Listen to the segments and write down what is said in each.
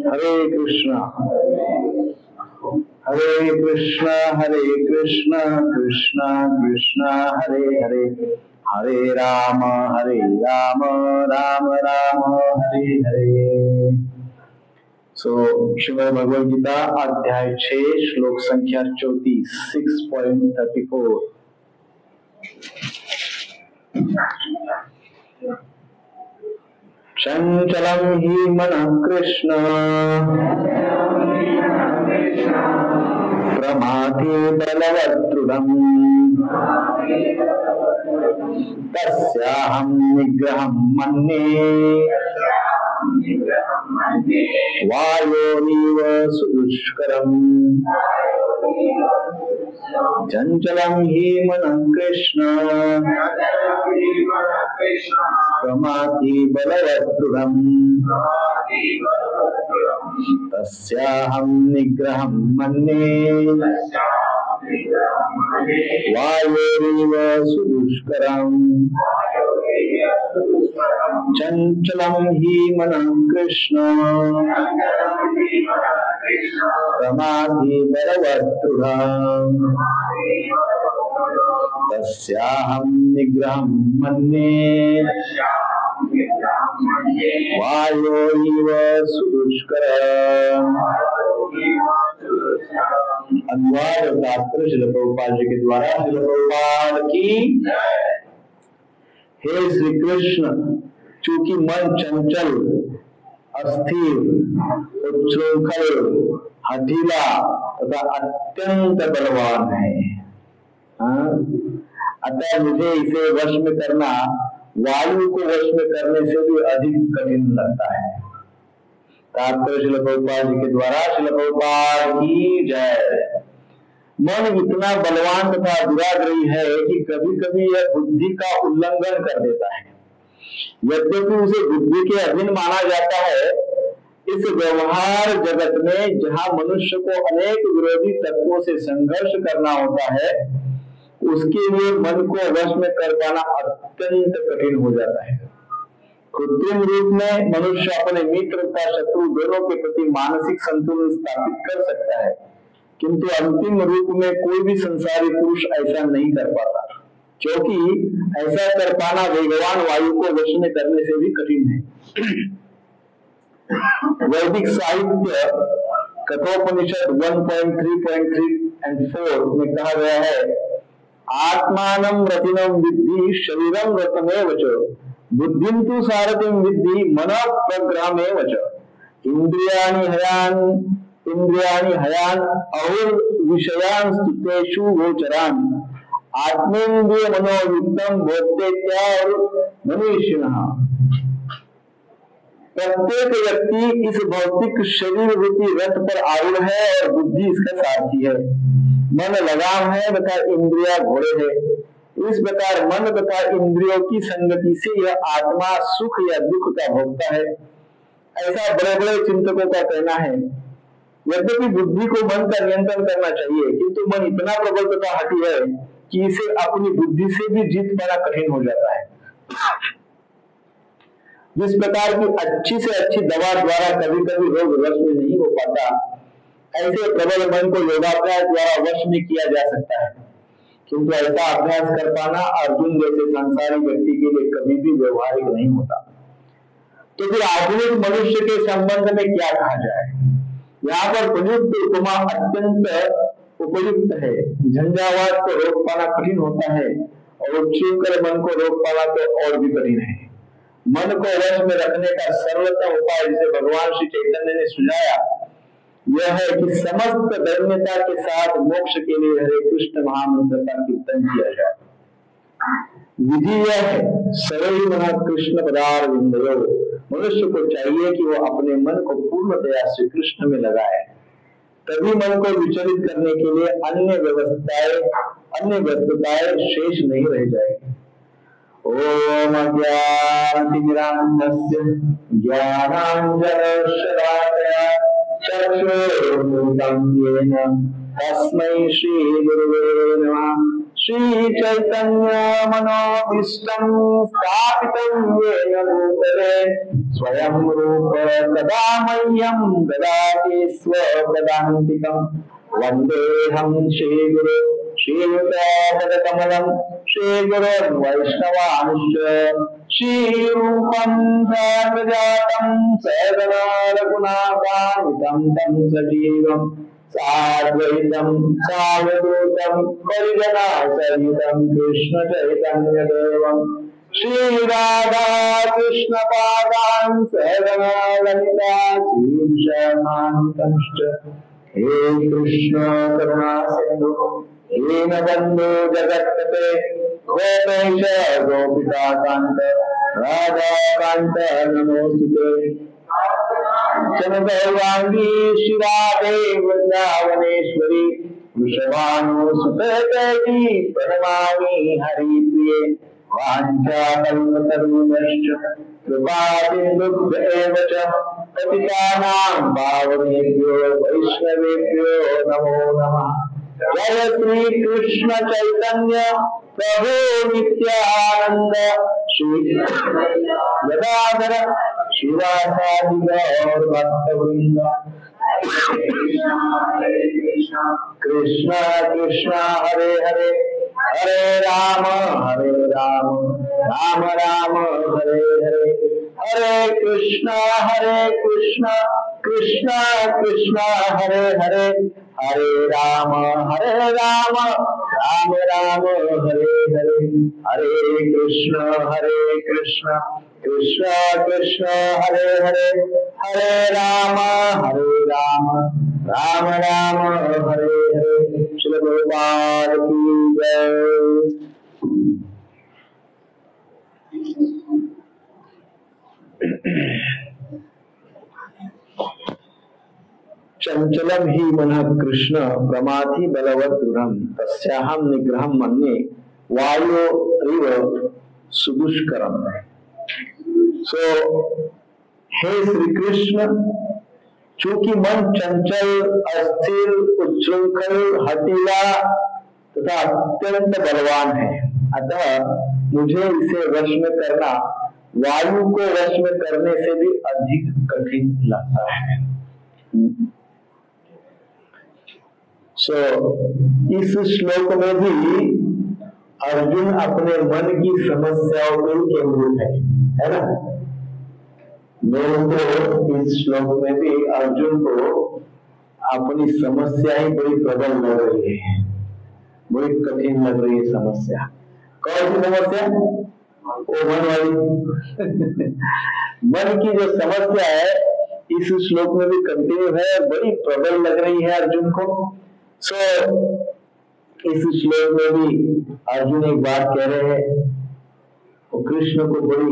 हरे कृष्णा हरे कृष्णा कृष्णा कृष्णा हरे हरे, हरे राम राम राम हरे हरे। श्रीमद् भगवद गीता अध्याय 6 श्लोक संख्या 34 6.34। चंचलं हि मनः कृष्ण प्रमाथि बलवदृढम् तस्याहं निग्रहं मन्ये वायोरिव सुदुष्करम्। चंचलं हि मनः कृष्ण प्रमाथि बलवदृढम् तस्याहं निग्रहं मन्ये वायोरिव सुदुष्करम्। चंचलं हि मनः कृष्ण प्रमाथि बलवदृढम् तस्याहं निग्रहं मन्ये वायोरिव सुदुष्करम्। अनुवाद और तात्पर्य श्रील प्रभुपाद जी के द्वारा। श्रील प्रभुपाद की हे श्री कृष्ण, चूंकि मन चंचल, अस्थिर, उच्छृंखल, हठीला तथा अत्यंत बलवान है, अतः मुझे इसे वश में करना वायु को वश में करने से भी अधिक कठिन लगता है। तात्पर्य श्रील प्रभुपाद जी के द्वारा। श्रील प्रभुपाद की जय। मन इतना बलवान तथा दुराग्रही है कि कभी कभी यह बुद्धि का उल्लंघन कर देता है। यद्यपि उसे बुद्धि के अधीन माना जाता है, इस व्यवहार जगत में जहाँ मनुष्य को अनेक विरोधी तत्वों से संघर्ष करना होता है, उसके लिए मन को वश में कर पाना अत्यंत कठिन हो जाता है। कृत्रिम रूप में मनुष्य अपने मित्र तथा शत्रु दोनों के प्रति मानसिक संतुलन स्थापित कर सकता है, किंतु अंतिम रूप में कोई भी संसारी पुरुष ऐसा नहीं कर पाता, क्योंकि ऐसा कर पाना वेगवान वायु को वश में करने से भी कठिन है। वैदिक साहित्य कठोपनिषद 1.3.3 and 4 में कहा गया है, आत्मानं रतिनं विद्धि शरीरं रतमेव च बुद्धिं तु सारथिं विद्धि मनः प्रग्रहमेव च। इंद्रियाणि हयान और विषयान स्तुतेषु गोचरान आत्मेन्द्रिय मनोयुक्तम भोक्तेत्या मनीषिणः। प्रत्येक व्यक्ति इस भौतिक शरीर रूपी रथ पर आरूढ़ है और बुद्धि इसका सारथी है। मन लगाम है तथा इंद्रिया घोड़े है। इस प्रकार मन तथा इंद्रियों की संगति से यह आत्मा सुख या दुख का भोगता है, ऐसा बड़े बड़े चिंतकों का कहना है। यद्यपि बुद्धि को मन का नियंत्रण करना चाहिए, किंतु मन इतना प्रबल तथा हठी है कि इसे अपनी बुद्धि से भी जीत पाना कठिन हो जाता है। जिस प्रकार की अच्छी से अच्छी दवा द्वारा कभी कभी रोग वश में नहीं हो पाता, ऐसे प्रबल मन को योगाभ्यास द्वारा वश में किया जा सकता है, किंतु ऐसा अभ्यास कर पाना अर्जुन जैसे संसारी व्यक्ति के लिए कभी भी व्यवहारिक नहीं होता। तो फिर आधुनिक मनुष्य के संबंध में क्या कहा जाए? यहाँ पर प्रयुक्त उपमा अत्यंत उपयुक्त है। झंझावात को रोक पाना कठिन होता है और उच्छृंखल मन को रोक पाना तो और भी कठिन है। मन को वश में रखने का सरलतम उपाय जिसे भगवान श्री चैतन्य ने सुझाया, यह है कि समस्त धन्यता के साथ मोक्ष के लिए हरे कृष्ण महामंत्र का कीर्तन किया जाए। विधि यह है, सरल मना कृष्ण पदारविंदयो। मनुष्य को चाहिए कि वो अपने मन को पूर्णतया श्री कृष्ण में लगाए, तभी मन को विचलित करने के लिए अन्य व्यस्तताएं शेष नहीं रह जाएगी। ओम अज्ञानतिमिरान्धस्य ज्ञानाञ्जनशलाकया चक्षुरुन्मिलितं येन तस्मै श्रीगुरुवे नमः। श्री चैतन्य मनोभीष्टं स्थापितं येन भूतले स्वयं रूप कदा मह्यं ददाति स्वपदान्तिकम् वन्देऽहं श्रीगुरु श्रीयुतापदकमलं श्रीगुरोन् वैष्णवांश्च श्रीरूपं साग्रजातं सहगना रघुनाथान्वितं तं सजीवं साद्वैतं सावधूतं परिजना सहितं कृष्ण चैतन्यदेवं श्रीराधा कृष्ण पादान् सहगना ललिता श्रीविशाखान्वितंश्च हे कृष्ण करुणा सिंधु दीनबंधु जगत्पते गोपेश गोपिका कांत राधा कांत नमोस्तुते चंद्रगौरांगी शिराधे वृंदावनेश्वरी वृषभानुसुते देवी प्रणमामि हरिप्रिये वाञ्छाकल्पतरुभ्यश्च कृपासिन्धुभ्येव च पतितानां पावनेभ्यो वैष्णवेभ्यो नमो नमः। जय श्री कृष्ण चैतन्य प्रभु नित्यानंद श्री गदाधर शिवासादि गौर भक्तवृंद कृष्ण कृष्ण हरे हरे हरे राम राम राम हरे हरे हरे कृष्ण कृष्ण कृष्ण हरे हरे हरे राम राम राम हरे हरे हरे कृष्ण कृष्ण कृष्ण हरे हरे हरे राम राम राम हरे हरे। श्री गोपाल की जय। चंचलम ही मनः कृष्ण प्रमाथि बलवत् दृढ़म् तस्याहं निग्रहं मन्ये वायोरिव सुदुष्करम्। सो हे श्री कृष्ण, चूंकि मन चंचल अस्थिर उच्छृंखल हठीला तथा अत्यंत बलवान है, अतः मुझे इसे वश में करना वायु को वश में करने से भी अधिक कठिन लगता है। इस श्लोक में भी अर्जुन अपने मन की समस्याओं पर केंद्रित है ना। मेरे को इस श्लोक में भी अर्जुन को अपनी समस्या ही बड़ी प्रबल लग रही है, बड़ी कठिन लग रही है समस्या। कौन सी समस्या? वो मन वाली मन की जो समस्या है इस श्लोक में भी कंटिन्यू है, बड़ी प्रबल लग रही है अर्जुन को। इस श्लोक में भी अर्जुन एक बात कह रहे हैं, वो कृष्ण को बड़ी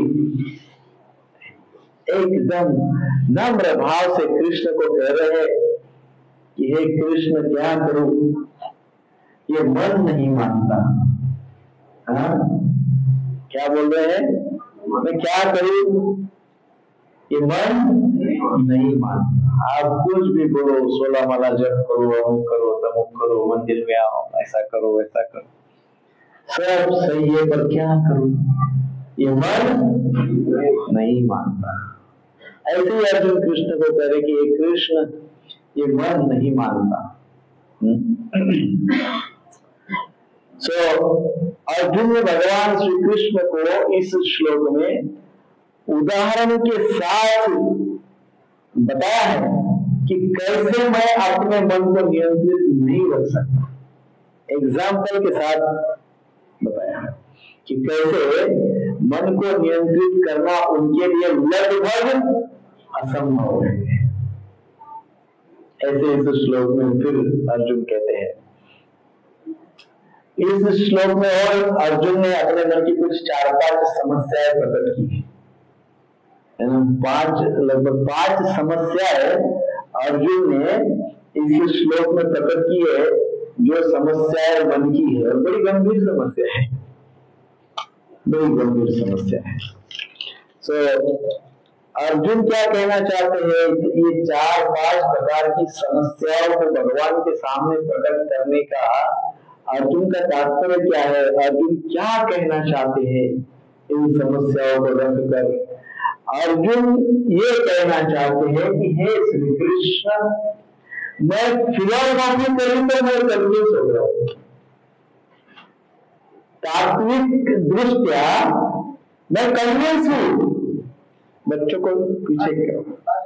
एकदम नम्र भाव से कृष्ण को कह रहे हैं कि हे कृष्ण क्या करूं, ये मन नहीं मानता। हाँ, क्या बोल रहे हैं? मैं क्या करूं, ये मन नहीं मानता। आप कुछ भी बोलो, 16 माला जप करो, अमुक करो, तमुक करो, मंदिर में आओ, ऐसा करो वैसा करो, सब सही है, पर क्या करूं, ये मन नहीं मानता। ऐसे ही अर्जुन कृष्ण को कह रहे कि ये कृष्ण, ये मन नहीं मानता। अर्जुन ने भगवान श्री कृष्ण को इस श्लोक में उदाहरण के साथ बताया है कि कैसे मैं अपने मन को नियंत्रित नहीं रख सकता। एग्जाम्पल के साथ बताया है कि कैसे मन को नियंत्रित करना उनके लिए लगभग असंभव है। ऐसे इस श्लोक में फिर अर्जुन कहते हैं, इस श्लोक में और अर्जुन ने अपने मन की कुछ 4-5 समस्याएं प्रकट की है। लगभग 5 समस्याएं अर्जुन ने इस श्लोक में प्रकट की है, जो समस्याएं मन की है और बड़ी गंभीर समस्या है, बड़ी गंभीर समस्या है। अर्जुन क्या कहना चाहते हैं, ये 4-5 प्रकार की समस्याओं को भगवान के सामने प्रकट करने का अर्जुन का तात्पर्य क्या है, अर्जुन क्या कहना चाहते हैं इन समस्याओं को रख कर? अर्जुन ये कहना चाहते हैं कि हे श्री कृष्ण, मैं फिलोसॉफी करूं तो मैं कन्विंस हो गया हूं। तात्विक दृष्टया मैं कन्विंस हूं। बच्चों को पीछे करो।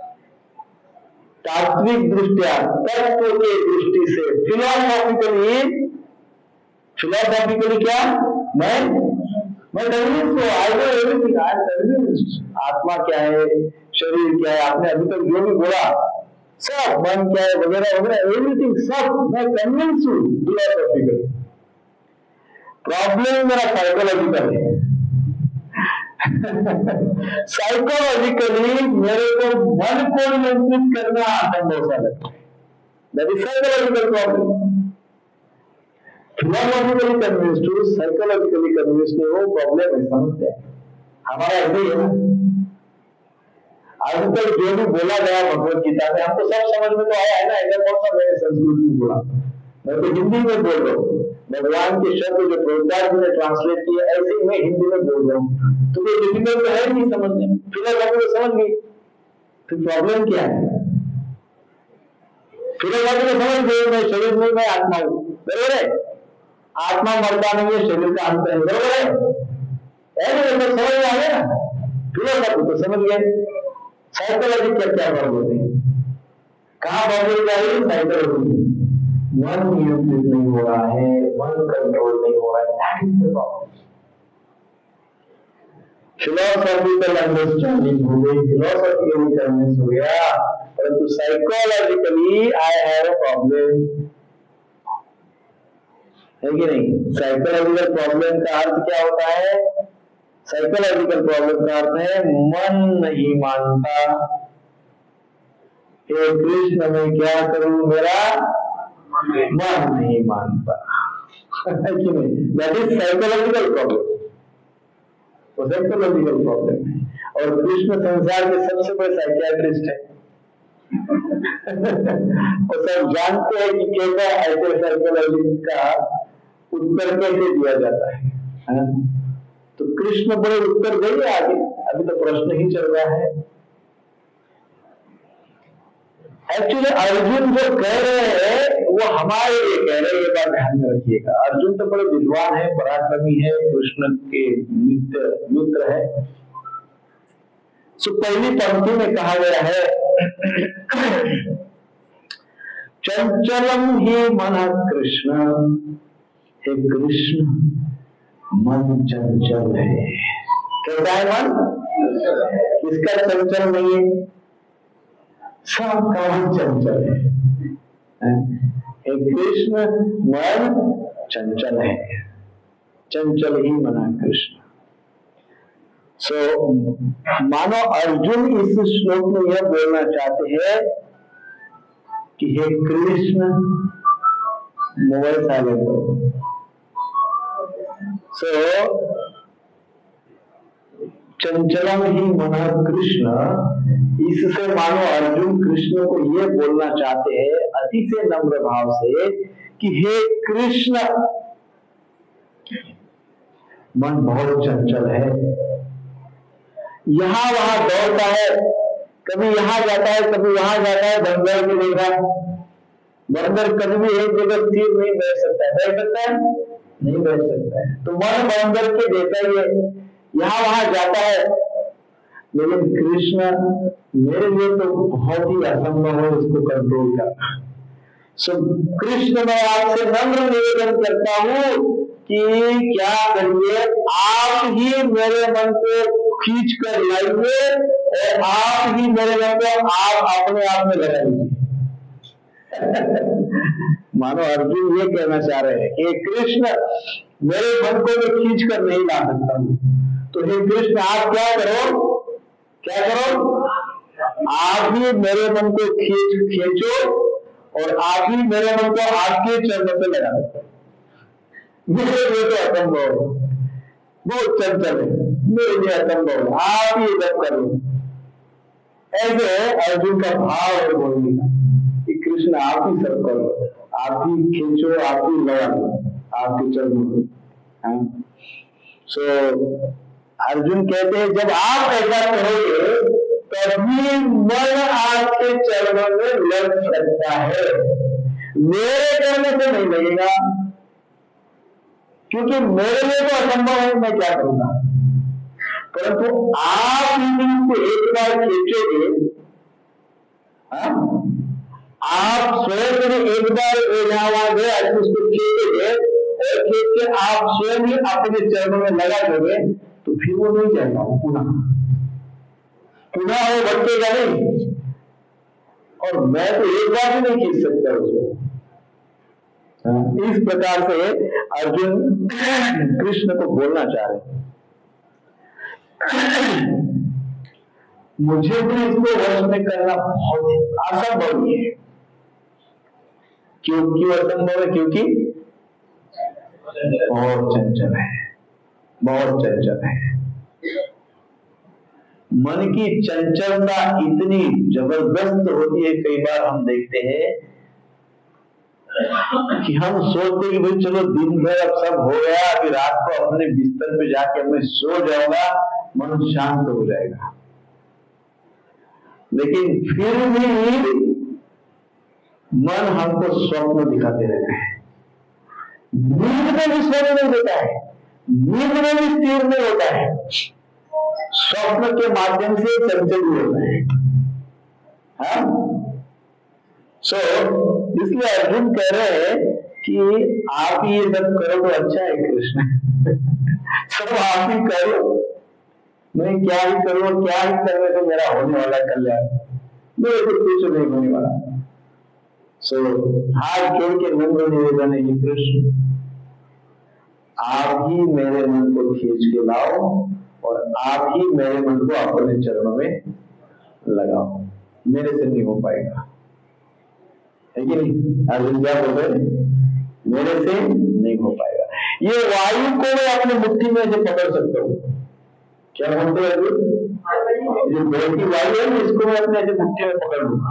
तात्विक दृष्टया, तत्व के दृष्टि से, फिलोसॉफिकली क्या, मैं कन्विंस हूं। I know everything, I am convinced. आत्मा क्या है, शरीर क्या है, आपने अभी तक जो भी बोला सब, मन क्या है वगैरह वगैरह, एवरीथिंग सब मैं कन्विंस हूं फिलोसॉफिकली। प्रॉब्लम मेरा साइकोलॉजिकल है। साइकोलॉजिकली मेरे को मन को नियंत्रित करना असंभव सा लगता है। That is psychological problem. Philosophically convinced हूं, साइकोलॉजिकली कन्विंस्ड हो, प्रॉब्लम है, समस्या है। हमारा ऐसे ही है ना। आज तक जो भी बोला गया भगवत गीता में हमको सब समझ में तो आया है ना। ऐसा कौन सा मैंने संस्कृत में बोला, मैं तो हिंदी में बोल रहा हूँ। भगवान के शब्द जो प्रभुपाद जी ने ट्रांसलेट किए ऐसे ही मैं हिंदी में बोल रहा हूँ। तो कोई डिफिकल्ट तो है नहीं समझने में। फिलोसॉफी तो समझ गई, फिर प्रॉब्लम क्या है? फिलोसॉफी तो समझ गई, मैं शरीर में, मैं आत्मा हूँ, बरोबर है। आत्मा मरता नहीं है, शरीर का अंत है, बरोबर है। ऐसे तो समझ में आ गया ना। फिलोसॉफी तो समझ गए। साइकोलॉजी क्या बात होती है, कहाँ बात जाएगी? साइकोलॉजी। मन नियंत्रित नहीं हो रहा है, मन कंट्रोल नहीं हो रहा है, that is the problem. Philosophical understanding हो गई, फिलोसॉफिकली कन्विंस हो गया, परंतु psychologically I have a problem, है कि नहीं? साइकोलॉजिकल प्रॉब्लम का अर्थ क्या होता है? साइकोलॉजिकल प्रॉब्लम का अर्थ है मन नहीं मानता। हे कृष्ण, मैं क्या करूं, मेरा मन नहीं मानता, है कि नहीं? That is psychological problem. वो साइकोलॉजिकल प्रॉब्लम है। और कृष्ण संसार के सबसे बड़े साइकियाट्रिस्ट है। वो सब जानते हैं कि कैसा ऐसे साइकोलॉजी का उत्तर कैसे दिया जाता है। तो कृष्ण बड़े उत्तर देंगे आगे, अभी तो प्रश्न ही चल रहा है। एक्चुअली अर्जुन जो कह रहे हैं वो हमारे लिए कह रहे हैं, ये बात ध्यान में रखिएगा। अर्जुन तो बड़े विद्वान है, पराक्रमी है, कृष्ण के मित्र है। सो पहली पंक्ति में कहा गया है चंचलम ही मन कृष्ण, हे कृष्ण मन चंचल है। कैसा है मन? किसका चंचल नहीं है? सबका मन चंचल है। हे कृष्ण मन चंचल है, चंचल ही मना कृष्ण। सो मानो अर्जुन इस श्लोक में यह बोलना चाहते हैं कि हे कृष्ण मोबाइल साइलेंट करो। सो चंचलम ही मना कृष्ण, इससे मानो अर्जुन कृष्ण को ये बोलना चाहते हैं अति से नम्र भाव से कि हे कृष्ण मन बहुत चंचल है, यहां वहां दौड़ता है, कभी यहां जाता है कभी वहां जाता है। बंदर की देखा, बंदर कभी भी एक जगह स्थिर नहीं बैठ सकता है, बैठ सकता है? नहीं बैठ सकता है। तो मन बंदर के जैसा ही है, यहां वहां जाता है। लेकिन कृष्ण मेरे लिए तो बहुत ही असंभव है उसको कंट्रोल करना। सो कृष्ण मैं आपसे नम्र निवेदन करता हूं कि क्या करिए, आप ही मेरे मन को खींच कर लाइए और आप ही मेरे मन को आप अपने आप में लगा लीजिए। मानो अर्जुन ये कहना चाह रहे हैं कि कृष्ण मेरे मन को मैं खींच कर नहीं ला सकता हूं, तो हे कृष्ण आप क्या करो, आप ही मेरे मन को खींचो और आप ही मेरे मन को आपके चरणों पे लगा दो। मेरे लिए तो असंभव है, बहुत चंचल है, मेरे लिए असंभव है, आप ही सब कर लो। ऐसे अर्जुन का भाव है बोलने का कि कृष्ण आप ही सब करो, आप ही खींचो, आप ही लगा दो, आपके चरणों में। सो अर्जुन कहते हैं जब आप ऐसा करोगे तभी मन आपके चरणों में लग सकता है, मेरे करने से नहीं लगेगा, क्योंकि मेरे लिए तो असंभव है, मैं क्या करूंगा। परंतु आप इसको एक बार खींचोगे, आप स्वयं में एक बार वहां गए उसको खींचोगे और खींच के आप स्वयं ही अपने चरणों में लगा दोगे, तो फिर वो नहीं जाएगा, पुनः वो भटकेगा नहीं। और मैं तो एक बार भी नहीं खींच सकता उसको। इस प्रकार से अर्जुन कृष्ण को बोलना चाह रहे, मुझे भी इसको वश में करना बहुत असंभव है। क्यों असंभव है? क्योंकि बहुत चंचल है, बहुत चंचल है। मन की चंचलता इतनी जबरदस्त होती है, कई बार हम देखते हैं कि हम सोचते कि भाई चलो दिन भर अब सब हो गया, अभी रात को अपने बिस्तर पे जाके मैं सो जाऊंगा, मन शांत हो जाएगा। लेकिन फिर भी मन हमको स्वप्न दिखाते रहते हैं। नींद में भी सोने नहीं देता है, नींद में भी स्थिर नहीं होता है, स्वप्न के माध्यम से चंचल होता है। इसलिए अर्जुन कह रहे हैं कि आप ही ये सब करो तो अच्छा है कृष्ण, सब आप ही करो, मैं क्या ही करूँ, क्या ही करने से मेरा होने वाला कल्याण, मेरे को कुछ नहीं होने वाला। हाथ जोड़ के नम्र निवेदन है, कृष्ण आप ही मेरे मन को खींच के लाओ और आप ही मेरे मन को अपने चरणों में लगाओ, मेरे से नहीं हो पाएगा, है कि नहीं? अर्जुन क्या बोल रहे, मेरे से नहीं हो पाएगा। ये वायु को मैं अपनी मुट्ठी में से पकड़ सकता हूँ, क्या बोलते हैं अर्जुन? जो बहती वायु है इसको मैं अपने ऐसे मुट्ठी में पकड़ लूंगा,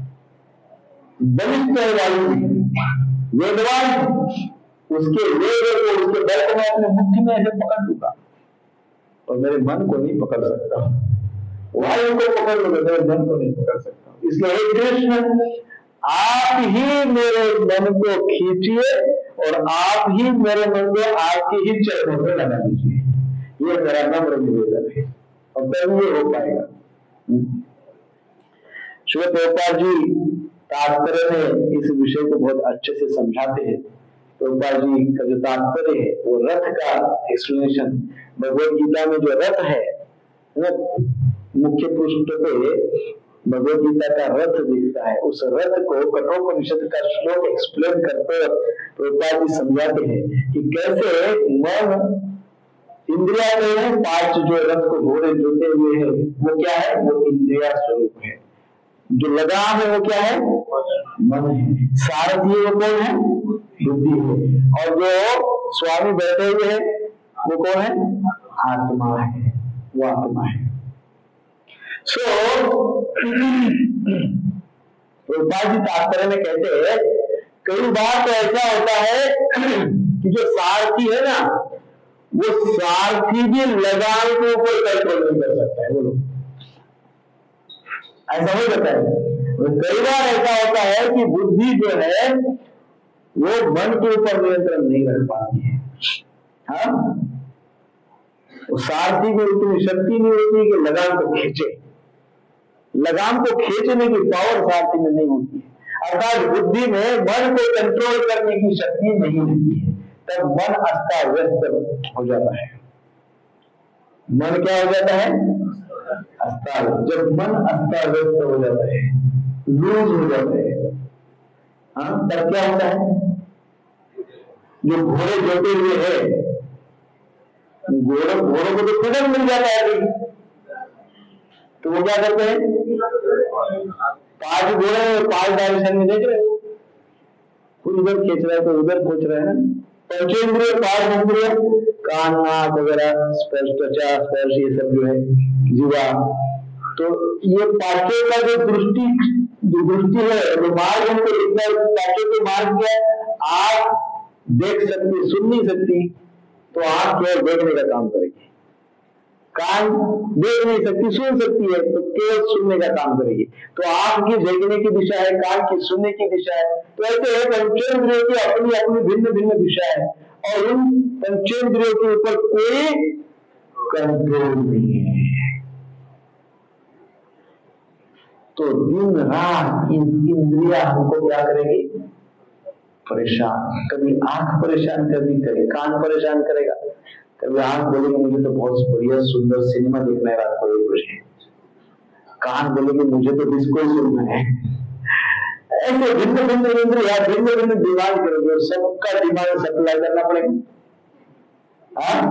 बलिष्ठ है वायु, वेगवान, उसके वेग को, उसके बल को मैं अपने मुट्ठी में ऐसे पकड़ लूंगा, और मेरे मन को नहीं पकड़ सकता। वायु को पकड़ लूंगा, मेरे मन को नहीं पकड़ सकता। इसलिए हे कृष्ण, आप ही मेरे मन को खींचिए और आप ही मेरे मन को आपके ही चरणों में लगा दीजिए, ये मेरा नम्र निवेदन है, और तब ये हो पाएगा। श्री प्रभुपाद जी तात्पर्य में इस विषय को बहुत अच्छे से समझाते हैं। प्रभुपाद जी का जो तात्पर्य है वो रथ का एक्सप्लेनेशन, भगवद गीता में जो रथ है, मुख्य पृष्ठ पे भगवद गीता का रथ दिखता है, उस रथ को कठोपनिषद का श्लोक एक्सप्लेन करते हुए प्रभुपाद जी समझाते हैं कि कैसे मन इंद्रिया में पांच जो रथ को घोड़े जोते हुए हैं वो क्या है, वो इंद्रिया स्वरूप है। जो लगाम है वो क्या है, मन है। सारथी वो कौन है, बुद्धि है। और जो स्वामी बैठे हुए हैं वो कौन है, आत्मा है, वो आत्मा है। प्रभुपाद जी तात्पर्य में कहते हैं कई बार तो ऐसा होता है कि जो सारथी है ना, वो सारथी भी लगाम के ऊपर कंट्रोल नहीं कर सकता है। बोलो, ऐसा हो जाता है। कई बार ऐसा होता है कि बुद्धि जो है वो मन के ऊपर नियंत्रण नहीं रख पाती है। हाँ, सारथी में उतनी शक्ति नहीं होती कि लगाम को खींचे, लगाम को खींचने की पावर सारथी में नहीं होती है। अर्थात बुद्धि में मन को कंट्रोल करने की शक्ति नहीं होती है, तब मन अस्ता व्यस्त हो जाता है। मन क्या हो जाता है, अस्ता। जब मन अस्ता व्यस्त हो जाता है, लूज हो जाता है, हाँ, तब क्या होता है, जो घोड़े जोते हुए है, घोड़ों को तो फ्रीडम मिल जाता है, तो वो क्या करते हैं, पांच घोड़े पांच डायरेक्शन में देख रहे हो, कोई इधर खींच रहा है कोई उधर खींच रहा है। पंचेंद्रिय, पांच इंद्रिय, कान, नाक वगैरह, स्पर्श, त्वचा, स्पर्श, ये सब जो है, जीवा, तो ये पांचों का जो दृष्टि है, जो मार्ग हमको दिखता है, पांचों को मार्ग क्या है, आंख, देख सकती, सुन नहीं सकती, तो आंख केवल देखने का काम करेगी। कान देख नहीं सकती, सुन सकती है, तो केवल सुनने का काम करेगी। तो आंख की देखने की दिशा है, कान की सुनने की दिशा है। तो ऐसे है पंचेंद्रियों की अपनी अपनी भिन्न भिन्न दिशा है, और उन पंचेंद्रियों के ऊपर कोई कंट्रोल नहीं है। तो दिन रात इंद्रियां हमको क्या करेगी? परेशान। कभी आंख परेशान करनी, कभी कान परेशान करेगा, कभी आंख बोलेगी मुझे तो बहुत बढ़िया सुंदर सिनेमा देखना है रात को 1 बजे, कान बोलेगी मुझे तो डिस्को सुनना है। ऐसे भिन्न भिन्न इंद्रियां भिन्न भिन्न डिमांड करेंगे, और सबका डिमांड सप्लाई करना पड़ेगा।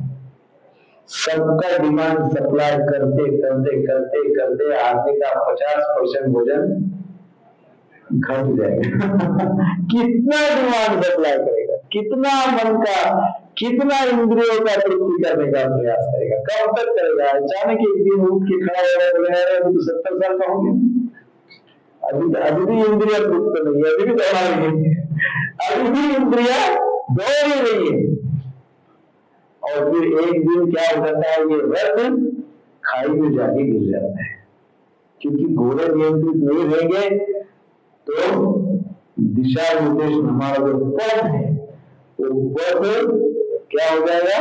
सबका डिमांड सप्लाई करते करते करते करते आदमी का 50% भोजन घट जाएगा। कितना डिमांड सप्लाई करेगा, कितना मन का, कितना इंद्रियों का तृप्ति करने का प्रयास करेगा, कब तक करेगा? अचानक एक दिन उठ के खड़ा हो तो 70 साल का हो गया, अभी भी इंद्रिया तृप्त नहीं है, अभी भी दौड़ा रही है, अभी भी इंद्रिया दौड़ ही रही है। और फिर एक दिन क्या हो जाता है, ये रथ खाई में जाके गिर जाता है, क्योंकि घोड़े नियंत्रित नहीं रहेंगे तो दिशा निर्देशन हमारा जो पथ है वो पथ क्या हो जाएगा?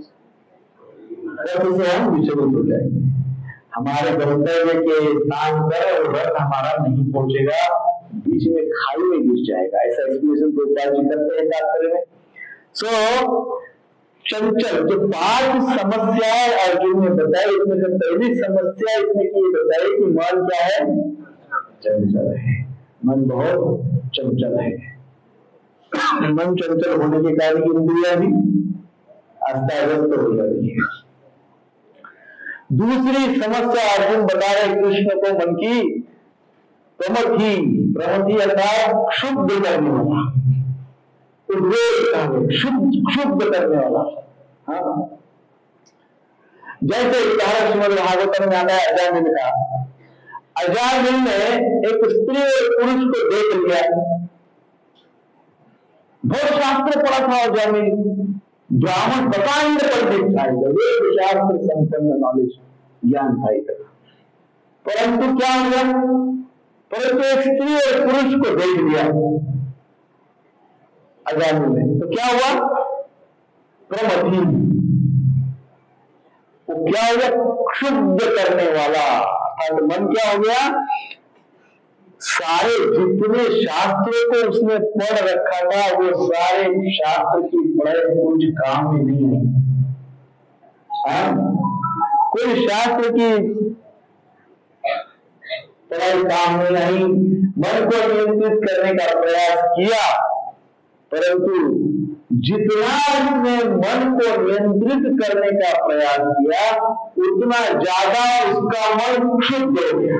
रथ से हम विचलित हो जाएंगे, हमारे गंतव्य के स्थान पर रथ हमारा नहीं पहुंचेगा, बीच में खाई में घुस जाएगा। ऐसा एक्सप्लेनेशन प्रभुपाद जी करते हैं तात्पर्य में। सो चंचल जो 5 समस्याएं अर्जुन ने बताई, इसमें से पहली समस्या इसने की बताई कि मन क्या है? चंचल है, मन बहुत चंचल है। मन चंचल होने के कारण इंद्रियां भी अस्ताव्यस्त हो जाती है। दूसरी समस्या अर्जुन बता रहे कृष्ण को मन की प्रमथी अर्थात शुद्ध करने वाला, उद्वेग शुद्ध करने वाला। हाँ, जैसे उदाहरण श्रीमद् भागवतम में आता है अजामिल का। अजामिल ने एक स्त्री और पुरुष को देख लिया, बहुत शास्त्र पढ़ा था अजामिल, ब्राह्मण प्रकांड पंडित था, वेद शास्त्र संपन्न नॉलेज ज्ञान था इधर। परंतु क्या हुआ? परंतु एक स्त्री और पुरुष को देख लिया अजामिल ने, तो क्या हुआ? प्रमथी, वो क्या हो गया? क्षुब्ध करने वाला। अर्थात मन क्या हो गया? सारे जितने शास्त्रों को उसने पढ़ रखा था वो सारे शास्त्र की पढ़ाई कुछ काम में नहीं आई। कोई शास्त्र की पढ़ाई काम में आई, मन को नियंत्रित करने का प्रयास किया, परंतु जितना उसने मन को नियंत्रित करने का प्रयास किया उतना ज्यादा उसका मन क्षुब्ध हो गया,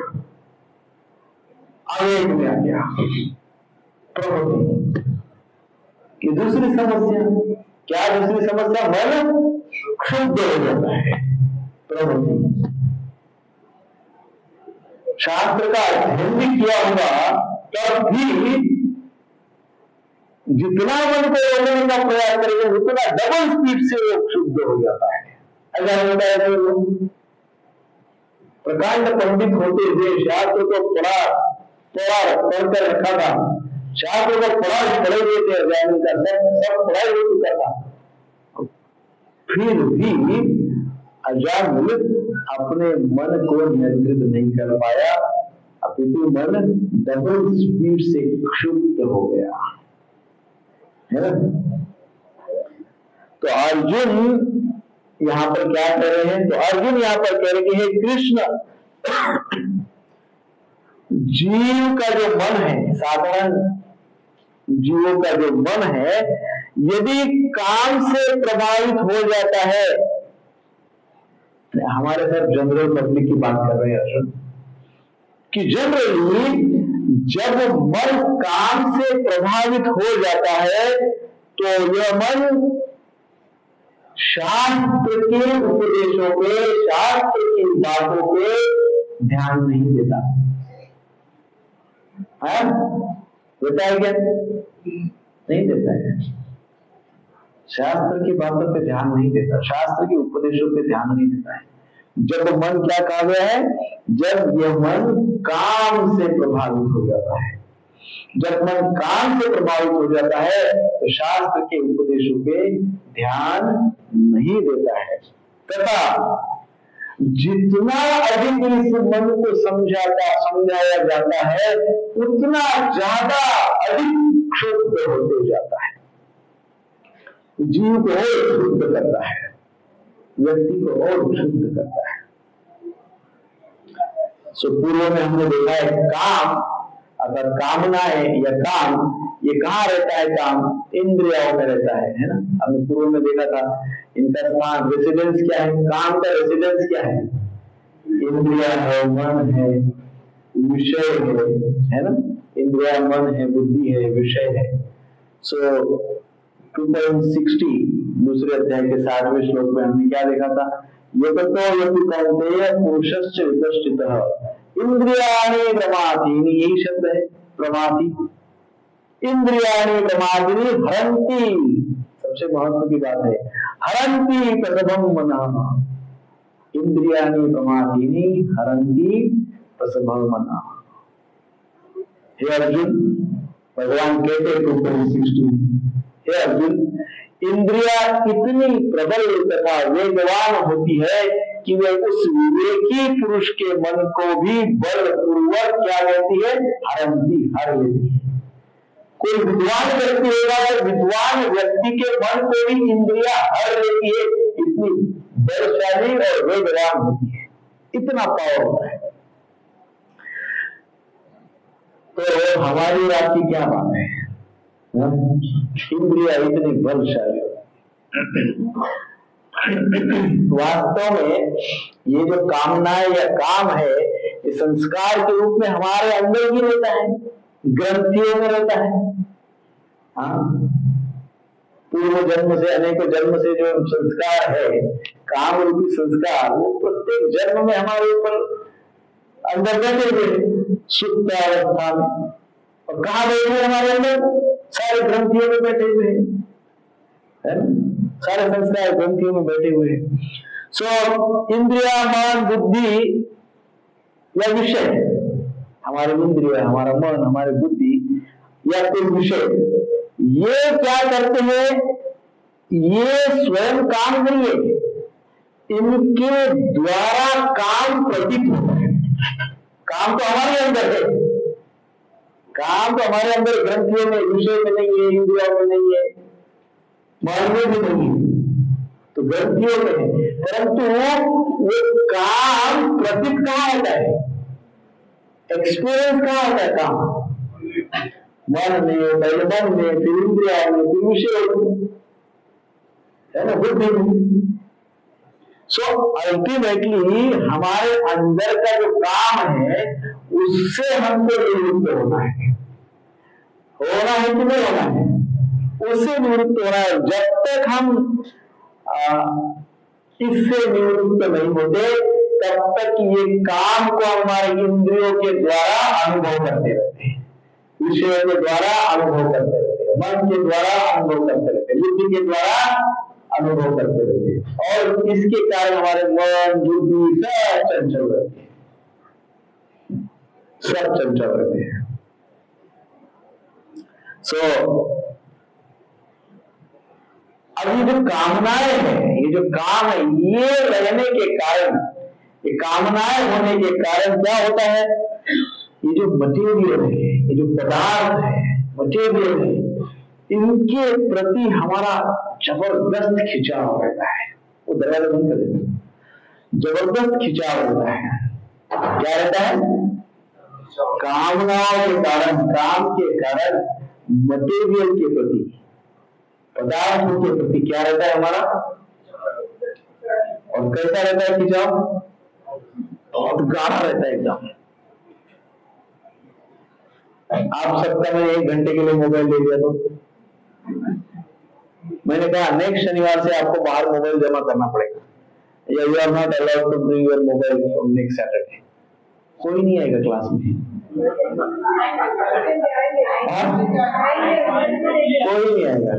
आवेग में आ गया। प्रवृत्ति की दूसरी समस्या क्या? दूसरी समस्या मन क्षुब्ध हो जाता है। प्रवृत्ति शास्त्र का अध्ययन भी किया होगा तब भी जितना मन को रोकने का प्रयास करेंगे उतना डबल स्पीड से वो क्षुब्ध हो जाता है। ऐसा होता है तो प्रकांड पंडित होते हुए शास्त्र को पढ़कर रखा था, शास्त्र को पढ़े हुए थे, अजामिल का सब पढ़ाई हो चुका था, फिर भी अजामिल अपने मन को नियंत्रित नहीं कर पाया, अपितु मन डबल स्पीड से क्षुब्ध हो गया है ना। तो अर्जुन यहां पर क्या कह रहे हैं? तो अर्जुन यहां पर कह रहे हैं कृष्ण, जीव का जो मन है, साधारण जीवों का जो मन है, यदि काम से प्रभावित हो जाता है, हमारे साथ जनरल पब्लिक की बात कर रहे हैं अर्जुन, कि जनरली जब मन काम से प्रभावित हो जाता है तो यह मन शास्त्र के उपदेशों पे, शास्त्र की बातों पे ध्यान नहीं देता है। देता है क्या? नहीं देता है। शास्त्र की बातों पे ध्यान नहीं देता, शास्त्र के उपदेशों पे ध्यान नहीं देता है। जब मन, क्या कहा गया है, जब यह मन काम से प्रभावित हो जाता है, जब मन काम से प्रभावित हो जाता है तो शास्त्र के उपदेशों पे ध्यान नहीं देता है, तथा जितना अधिक इस मन को समझाया जाता है उतना ज्यादा अधिक क्षुब्ध होते जाता है, जीव को और शुद्ध करता है, व्यक्ति को और शुद्ध करता है। सो पूर्व में हमने देखा है काम अगर कामनाएं या काम, ये कहाँ रहता है, काम इंद्रियों में रहता है ना। हमने पूर्व में देखा था इनका स्थान, रेसिडेंस क्या है, काम का रेसिडेंस क्या है, इंद्रिया है, मन है, विषय है ना। इंद्रिया, मन है, बुद्धि है, विषय है। सो 2.60 दूसरे अध्याय के 60वें श्लोक में हमने क्या देखा था, यततो यदि कौन्तेय पुरुषस्य विपश्चितः इंद्रियाणि प्रमाथीनि, यही शब्द है प्रमाथी, इंद्रियाणि प्रमाथीनि हरन्ति, सबसे महत्व की बात है, हरन्ति प्रसभं मनः, इंद्रियाणि प्रमाथीनि हरन्ति प्रसभं मनः। हे अर्जुन, भगवान कहते 2.16, हे अर्जुन, इंद्रिया इतनी प्रबल तथा वेगवान होती है कि वे उस विवेकी पुरुष के मन को भी बलपूर्वक क्या करती है, हरंती, हर लेती है। कोई विद्वान व्यक्ति होगा तो विद्वान व्यक्ति के मन को भी इंद्रिया हर लेती है, इतनी बलशाली और वेगवान होती है, इतना पावर होता है। तो हमारी बात की क्या बात है, इंद्रिया इतनी बलशाली। वास्तव में ये जो कामनाएं या काम है, ये संस्कार के रूप में हमारे अंदर ही रहता है, ग्रंथियों में रहता है। हाँ, पूर्व जन्म से, अनेकों जन्म से जो संस्कार है, काम रूपी संस्कार, वो प्रत्येक जन्म में हमारे ऊपर अंदर बैठे हुए, सुप्त अवस्था में। और कहाँ बैठे हुए हमारे अंदर, सारे ग्रंथियों में बैठे हुए हैं, सारे संस्कार ग्रंथियों में बैठे हुए हैं। सो इंद्रिया, मन, बुद्धि या विषय, हमारे इंद्रिय, हमारा मन, हमारी बुद्धि या कोई विषय, ये क्या करते हैं, ये स्वयं काम नहीं है, इनके द्वारा काम प्रतीत होता है। काम तो हमारे अंदर है, काम तो हमारे अंदर ग्रंथियों में, विषय में नहीं है, इंद्रियों में नहीं है, मन में भी नहीं है, तो ग्रंथियों में है। परंतु वो काम प्रतीत कहाँ होता है, एक्सपीरियंस कहाँ होता है, काम मन में, पहले मन में, फिर इंद्रिया में, फिर विषय है ना, बुद्धि में। सो अल्टीमेटली हमारे अंदर का जो काम है उससे हमको निवृत्त होना है, होना है कि नहीं होना है, उससे निवृत्त होना है। जब तक हम इससे निवृत्त नहीं होते तब तक ये काम को हमारे इंद्रियों के द्वारा अनुभव करते रहते हैं, विषयों के द्वारा अनुभव करते रहते हैं, मन के द्वारा अनुभव करते रहते हैं, बुद्धि के द्वारा अनुभव करते रहते हैं, और इसके कारण हमारे मन, बुद्धि सब चंचल रहते हैं, सब चंचल रहते हैं। सो अब ये जो कामनाएं हैं, ये जो काम है, ये रहने के कारण, ये कामनाएं होने के कारण क्या होता है, ये जो मटेरियल है, ये जो पदार्थ है, मटेरियल है, इनके प्रति हमारा जबरदस्त खिंचाव रहता है। वो दरवाजा बंद कर देते, जबरदस्त खिंचाव रहता है। क्या रहता है, कामनाओं के कारण, काम के कारण मटेरियल के प्रति, पदार्थों के प्रति क्या रहता है हमारा, और कैसा रहता है खिंचाव, बहुत गाढ़ा रहता है एकदम। आप सबका मैंने 1 घंटे के लिए मोबाइल ले लिया, तो मैंने कहा नेक्स्ट शनिवार से आपको बाहर मोबाइल जमा करना पड़ेगा, या you are not allowed to bring your mobile from next Saturday. कोई नहीं आएगा क्लास में, कोई नहीं आएगा।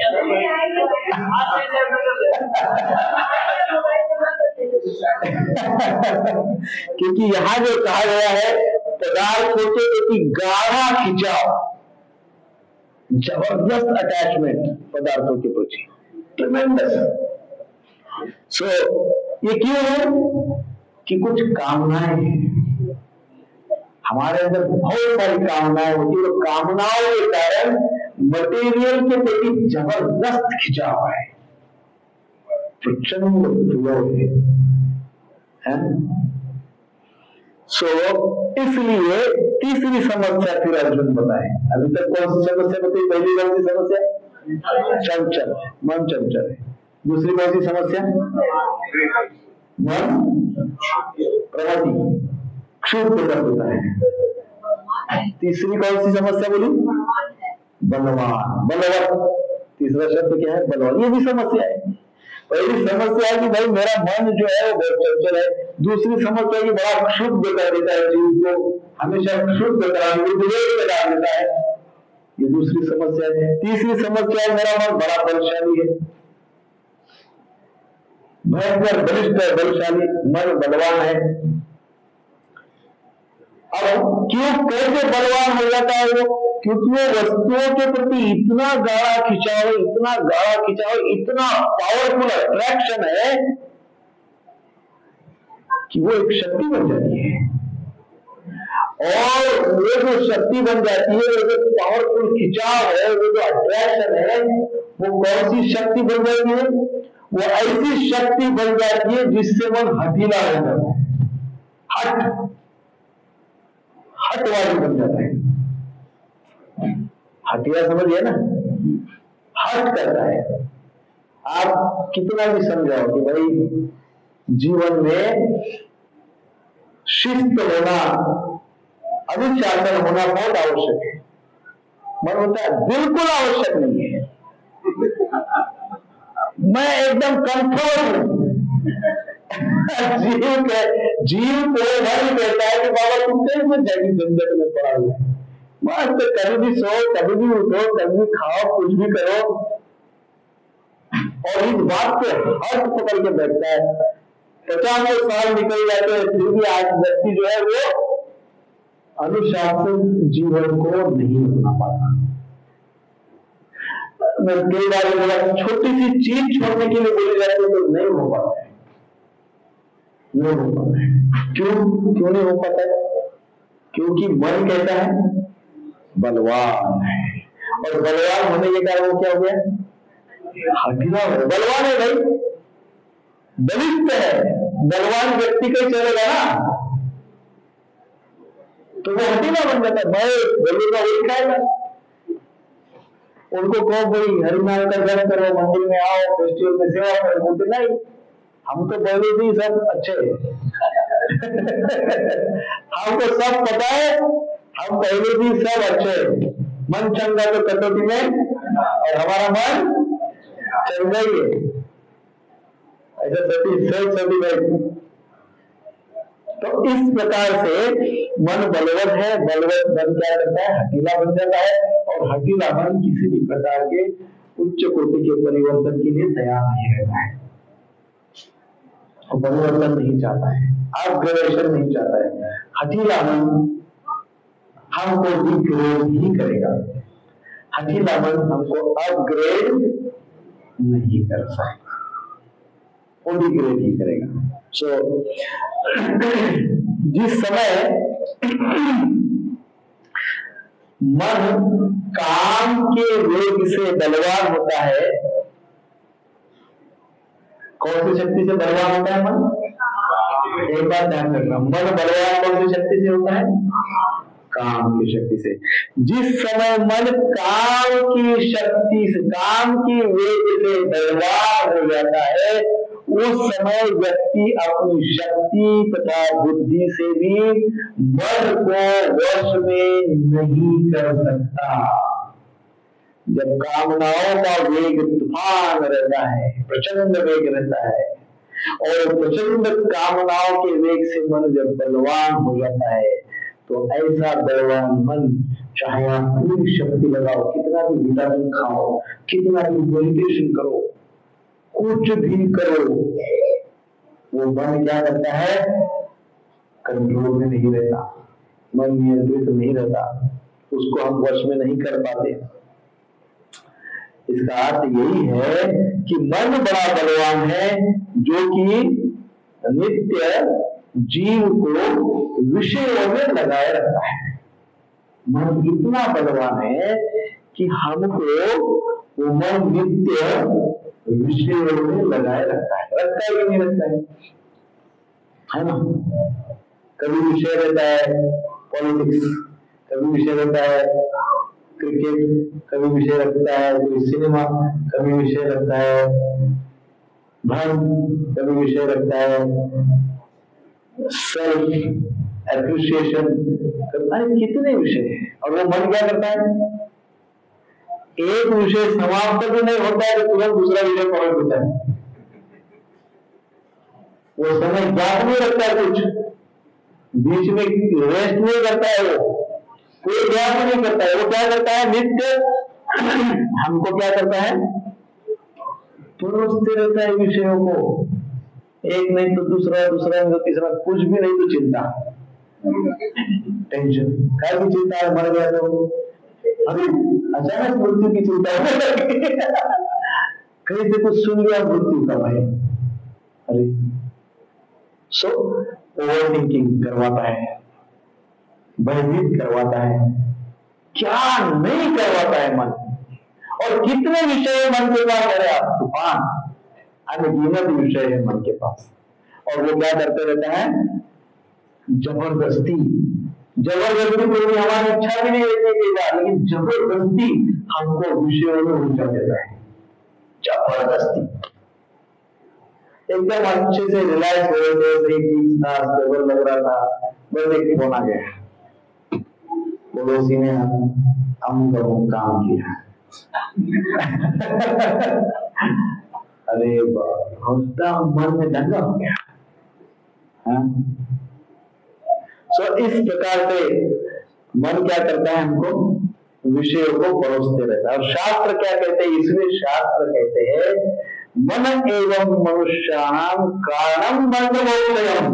क्योंकि यहाँ जो कहा गया है पदार्थों के प्रति गाढ़ा खिंचाव, जबरदस्त अटैचमेंट पदार्थों के प्रति, ट्रेमेंडस। सो ये क्यों है कि कुछ कामनाएं हैं हमारे अंदर, बहुत सारी कामनाएं होती है, कामनाओं के कारण मटेरियल के प्रति जबरदस्त खिंचाव है, प्रचंड फ्लो है। सो इसलिए तीसरी समस्या फिर अर्जुन बताए। अभी तक कौन सी समस्या बताई? पहली कौन सी समस्या? चंचल, मन चंचल है। दूसरी कौन सी समस्या? मन प्रवृत्ति क्षुब्ध होता है। तीसरी कौन सी समस्या बोली? बलवान, बलवत। तीसरा शब्द क्या है? बलवान। ये भी समस्या है। पहली समस्या है कि भाई मेरा मन जो है वो बहुत चंचल है। दूसरी समस्या है कि बड़ा क्षुब्ध कर देता है जीव को, हमेशा क्षुब्ध करा देता है, ये दूसरी समस्या है। तीसरी समस्या है मेरा मन बड़ा बलशाली है, भयंकर बलिष्ठ है, बलशाली मन, बलवान है। अब क्यों, कैसे बलवान हो जाता है वो? क्योंकि वो वस्तुओं के प्रति इतना गाढ़ा खिंचाव, इतना गाढ़ा खिंचाव, इतना पावरफुल अट्रैक्शन है कि वो एक शक्ति बन जाती है। और वो जो शक्ति बन जाती है, वो जो पावरफुल खिंचाव है, वो जो अट्रैक्शन है, वो कौन सी शक्ति बन जाती है? वो ऐसी शक्ति बन जाती है जिससे मन हठीला हो जाता है, हट वाली बन जाता है। हटिया समझिए ना, हट करता है। आप कितना भी समझाओ कि भाई जीवन में शिस्त होना, अनुशासन होना बहुत आवश्यक है, मन होता है बिल्कुल आवश्यक नहीं है, मैं एकदम कंफर्ट हूं। जीव को मन कहता है कि बाबा तुम कैसे जाएगी झंझट में पड़ा हुआ है, मस्त कभी भी सो, कभी भी उठो, कभी भी खाओ, कुछ भी करो। और इस बात पे हट पकड़ के बैठता है। 50 साल निकल जाते हैं फिर भी आज व्यक्ति जो है वो अनुशासित जीवन को नहीं बना पाता। मैं कई बार बोला, छोटी सी चीज छोड़ने के लिए बोली जाती है तो नहीं हो पाता है, नहीं हो पाता है। क्यों नहीं हो पाता है? क्योंकि मन कहता है बलवान है, और बलवान होने के कारण वो क्या हो गया? हठीला है। बलवान है भाई, बलिष्ठ है, बलवान व्यक्ति का ही चलेगा ना, तो वो हठीला बन जाता है। मैं बोलूंगा वही खाएगा। उनको कहो भाई हरिनाम का जप करो, मंदिर में आओ, फेस्टिवल में सेवा करो, बोलते नहीं हम तो पहले भी सब अच्छे हमको सब पता है, हम पहले भी सब अच्छे। मन चंगा तो कटौती में, और हमारा मन चंगा ही है, ऐसा सर्टिफाइड। तो इस प्रकार से मन बलवत है, बलवत मन क्या करता है? हठीला बन जाता है, और हठीला मन किसी भी प्रकार के उच्च कोटि के परिवर्तन के लिए तैयार नहीं रहता है, और परिवर्तन नहीं चाहता है, अपग्रेडेशन नहीं चाहता है। हठीला मन हमको डिग्रेड ही करेगा, हठीला मन हमको अपग्रेड नहीं कर सकता, वो डिग्रेड ही करेगा। सो जिस समय मन काम के वेग से बलवान होता है, कौन सी शक्ति से बलवान होता है मन? एक बात ध्यान रखना, मन बलवान कौन सी शक्ति से होता है? काम की शक्ति से। जिस समय मन काम की शक्ति से, काम की वेग से बलवान हो जाता है, उस समय व्यक्ति अपनी शक्ति तथा बुद्धि से भी मन को वश में नहीं कर सकता। जब कामनाओं का वेग तूफान रहता है, प्रचंड वेग रहता है, और प्रचंड कामनाओं के वेग से मन जब बलवान हो जाता है, तो ऐसा बलवान मन, चाहे आप पूरी शक्ति लगाओ, कितना भी विटामिन खाओ, कितना भी मेडिटेशन करो, कुछ भी करो, वो मन क्या करता है? कंट्रोल में नहीं रहता, मन नियंत्रित नहीं रहता, उसको हम वश में नहीं कर पाते। इसका अर्थ यही है कि मन बड़ा बलवान है, जो कि नित्य जीव को विषयों में लगाए रखता है। मन इतना बलवान है कि हमको वो मन नित्य विषयों में लगाए रखता है कि नहीं रखता है ना? कभी विषय रहता है पॉलिटिक्स, कभी विषय रहता है क्रिकेट, कभी विषय रखता है कोई सिनेमा, कभी विषय रखता है धर्म, कभी विषय रखता है सेल्फ एप्रिसिएशन, कितने विषय हैं। और वो मन क्या करता है? एक विषय समाप्त भी नहीं होता है तो तुरंत दूसरा विषय पकड़ लेता है। वो समय ज्ञात नहीं रखता है, कुछ बीच में रेस्ट नहीं करता है, वो कोई ज्ञात नहीं करता है। वो क्या करता है? नित्य हमको क्या करता है? परोसते रहता है विषयों को, एक नहीं तो दूसरा, दूसरा नहीं तो तीसरा, कुछ भी नहीं तो चिंता, टेंशन, क्या की चिंता है? मर गया तो अभी अचानक मृत्यु की चिंता है कहीं से कुछ सुन लिया मृत्यु का भय, अरे सो ओवर थिंकिंग करवाता है, भयभीत करवाता है, क्या नहीं करवाता है मन। और कितने विषय मन के पास है? आप तूफान, अनगिनत विषय है मन के पास। और वो क्या करते रहता है? जबरदस्ती कोई हमारी इच्छा भी नहीं रहती कई बार, लेकिन जबरदस्ती हमको विषयों में उलझा देता है। जबरदस्ती एकदम अच्छे से रिलैक्स हो रहे थे, सही ठीक था, स्टेबल लग रहा था, बस एक फोन आ गया, पड़ोसी ने हम काम किया अरे होता मन में दंगा हो गया। सो इस प्रकार से मन क्या करता है? हमको विषयों को परोसते रहता है। और शास्त्र क्या कहते हैं? इसलिए शास्त्र कहते हैं मन एवं मनुष्याणाम कारणम बंधमोक्षयम्।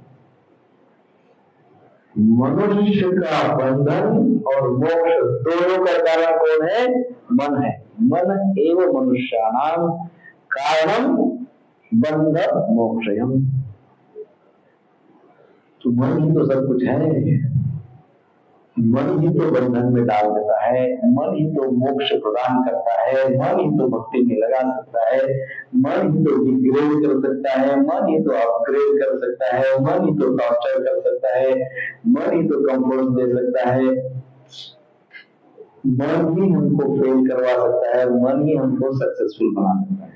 मनुष्य का बंधन और मोक्ष दोनों का कारण कौन है? मन है। मन एवं मनुष्याणाम कारणम बंध मोक्षयम्। तो मन ही तो सब कुछ है, मन ही तो बंधन में डाल देता है, मन ही तो मोक्ष प्रदान करता है, मन ही तो भक्ति में लगा सकता है, मन ही तो डिग्रेड कर सकता है, मन ही तो अपग्रेड कर सकता है, मन ही तो टॉर्चर कर सकता है, मन ही तो कंफर्ट दे सकता है, मन ही हमको फेल करवा सकता है, मन ही हमको सक्सेसफुल बना सकता है।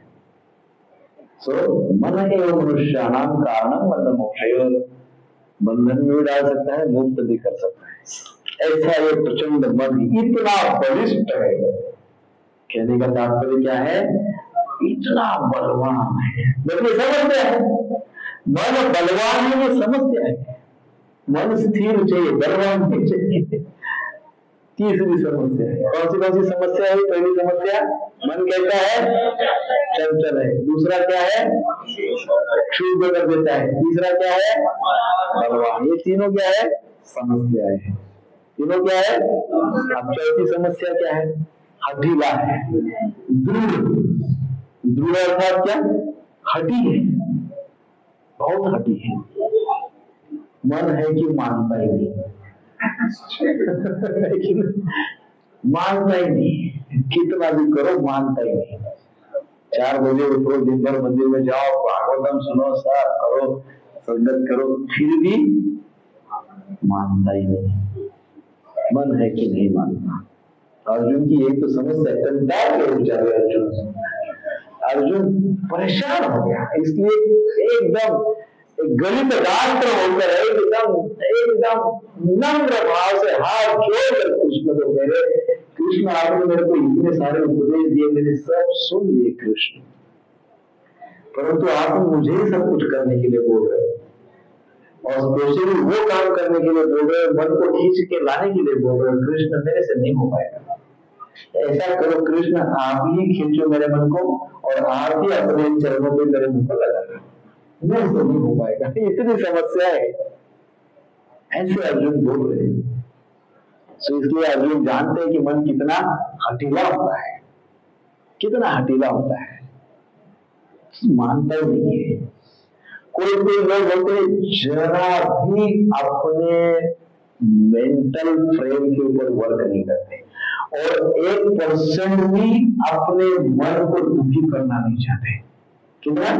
सो मन एवं मनुष्याणाम कारणम बंध मोक्षयोः। बंधन में भी डाल सकता है, मुक्त भी कर सकता है। ऐसा ये प्रचंड मन इतना बलिष्ठ है। कहने का तात्पर्य क्या है? इतना बलवान है। देखिए समस्या है, मन बलवान है, ये समस्या है। मन स्थिर चाहिए, बलवान नहीं चाहिए। तीसरी समस्या है, कौन सी समस्या है? पहली समस्या मन कहता है चंचल है, दूसरा क्या है? क्षुब्ध कर देता है, तीसरा क्या है? बलवान। ये तीनों क्या है? समस्या है। तीनों क्या है? अब चौथी समस्या क्या है? हठीला है, दृढ़ अर्थात क्या? हठी है, बहुत हठी है। मन है कि मानता ही नहीं मानता ही नहीं, कितना भी करो मानता ही नहीं। 4 बजे उठो, दिन भर मंदिर में जाओ, भागवतम सुनो, सब करो, संगत करो, फिर भी मानता ही नहीं। मन है कि नहीं मानता। अर्जुन की एक तो समस्या, कंटाल के बेचारे अर्जुन परेशान हो गया। इसलिए एकदम गलित गात्र होकर एकदम नम्र भाव से हाथ जोड़कर कृष्ण को कह रहे, कृष्ण आपने मेरे को इतने सारे उपदेश दिए, मैंने सब सुन लिए कृष्ण, परंतु आप मुझे सब कुछ करने के लिए बोल रहे हो। और स्पेशली वो काम करने के लिए बोल रहे हो, मन को खींच के लाने के लिए बोल रहे हो, कृष्ण मेरे से नहीं हो पाएगा। ऐसा करो कृष्ण, आप ही खींचो मेरे मन को और आप ही अपने चरणों पे मेरे मन को लगा दो, मेरे से नहीं हो पाएगा। इतनी समस्या है, ऐसे अर्जुन बोल रहे हैं। तो इसलिए अर्जुन जानते हैं कि मन कितना हठीला होता है, कितना हठीला होता है, मानता ही नहीं है। कोई कोई लोग होते हैं जरा भी अपने मेंटल फ्रेम के ऊपर वर्क नहीं करते और 1% भी अपने मन को दुखी करना नहीं चाहते। कितना?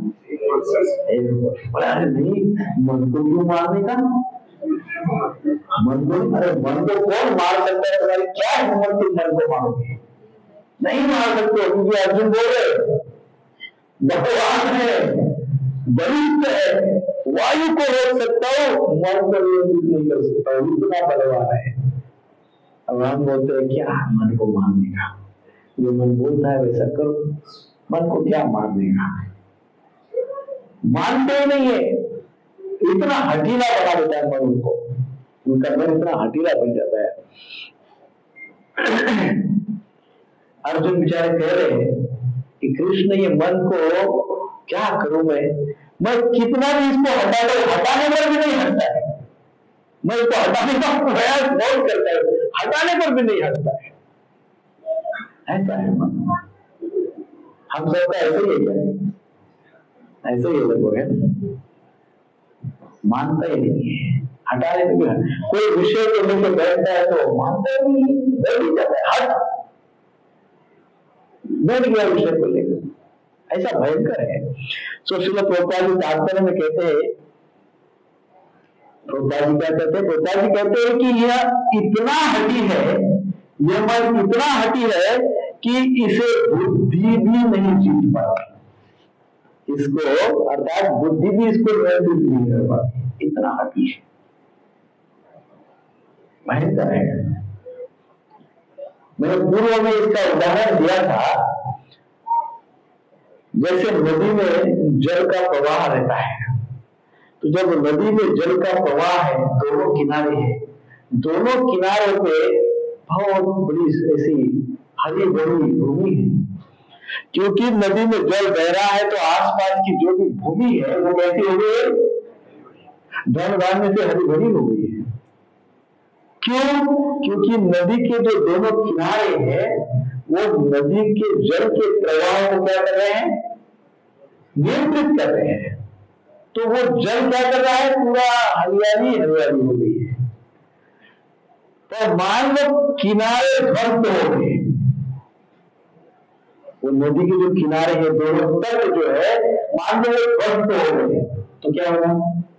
1%। अरे नहीं, मन को क्यों मारने का? मन को, अरे मन को कौन मार सकता है? तुम्हारी क्या हिम्मत तुम मन को मारोगे? नहीं मार सकते, क्योंकि अर्जुन बोल रहे भगवान है, बलिष्ठ है, वायु को रोक सकता हूँ, मन को नियंत्रित नहीं कर सकता हूँ, इतना बलवान है। भगवान बोलते हैं क्या मन को मारने का? जो मन बोलता है वैसा करो, मन को क्या मारने का? मानते ही नहीं है, इतना हठीला बना देता है मन उनको, उनका मन इतना हठीला बन जाता है। अर्जुन बेचारे कह रहे हैं कि कृष्ण ये मन को क्या करूं मैं कितना भी इसको हटाने पर भी नहीं हटता है, मैं इसको हटाने का प्रयास बहुत करता है, हटाने पर भी नहीं हटता है। ऐसा है मन, हम सबका ऐसे ही है, ऐसे ही लोग है, मानता ही नहीं है, हटाने पर भी। कोई विषय को लेकर बैठता है तो मानता ही नहीं, बैठ ही जाता है, हट बैठ गया विषय को लेकर, ऐसा भयंकर है। सो श्रील प्रभुपाद जी तात्पर्य में कहते हैं, प्रभुपाद जी क्या कहते हैं? प्रभुपाद जी कहते हैं कि यह इतना हठी है, यह मन इतना हठी है कि इसे बुद्धि भी नहीं जीत पाती, इसको अर्थात बुद्धि भी इसको नियंत्रित नहीं कर पाती, इतना हठी है, भयंकर है। मैंने पूर्व में इसका उदाहरण दिया था, जैसे नदी में जल का प्रवाह रहता है, तो जब नदी में जल का प्रवाह है, दोनों किनारे हैं, दोनों किनारों पे बहुत बड़ी ऐसी हरी भरी भूमि है, क्योंकि नदी में जल बह रहा है तो आसपास की जो भी भूमि है वो कैसी हो गई है? धन धान्य से हरी भरी हो गई है। क्यों? क्योंकि नदी के जो दोनों किनारे हैं वो नदी के जल के प्रवाह को क्या कर रहे हैं? नियंत्रित कर रहे हैं। तो वो जल क्या कर रहा है? पूरा हरियाली हरियाली हो गई है। तो मान लो किनारे ध्वस्त हो गए, वो नदी के जो किनारे हैं दोनों तट जो है, मान लो वो ध्वस्त हो गए, तो क्या होगा?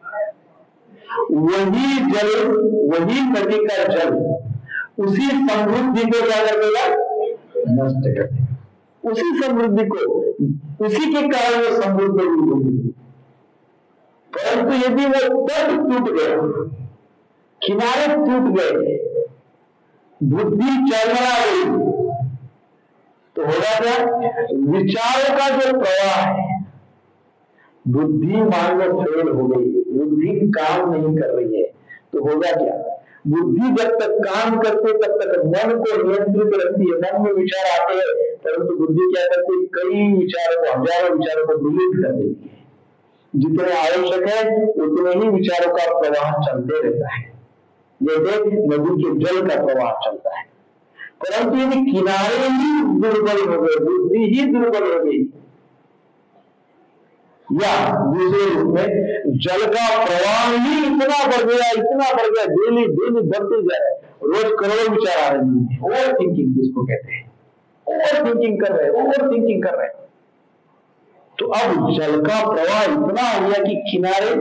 वही जल, वही नदी का जल उसी समृद्धि को क्या कर देगा? नष्ट कर देगा। उसी समृद्धि को, उसी के कारण वो समृद्ध होगी। परंतु यदि वो तट टूट गया, किनारे टूट गए, बुद्धि चलना गई, तो होगा क्या? विचारों का जो प्रवाह है, बुद्धि मान लो फेल हो गई, बुद्धि काम नहीं कर रही है, तो होगा क्या? बुद्धि जब तक काम करती है तब तक मन को नियंत्रित रखती है, मन में विचार आते हैं, परंतु बुद्धि क्या करती है? कई विचारों को, हजारों विचारों को डिलीट कर देती है। जितने आवश्यक है उतने ही विचारों का प्रवाह चलते रहता है, जैसे नदी के जल का प्रवाह चलता है। परंतु यदि किनारे ही दुर्बल हो गए, बुद्धि ही दुर्बल हो गई, या दूसरे रूप में जल का प्रवाह ही इतना बढ़ गया, डेली बढ़ते जा रहा है, रोज करोड़ों विचार आ रहे हैं, ओवर थिंकिंग जिसको कहते हैं, ओवर थिंकिंग कर रहे हैं। तो अब जल का प्रवाह इतना हो गया कि किनारे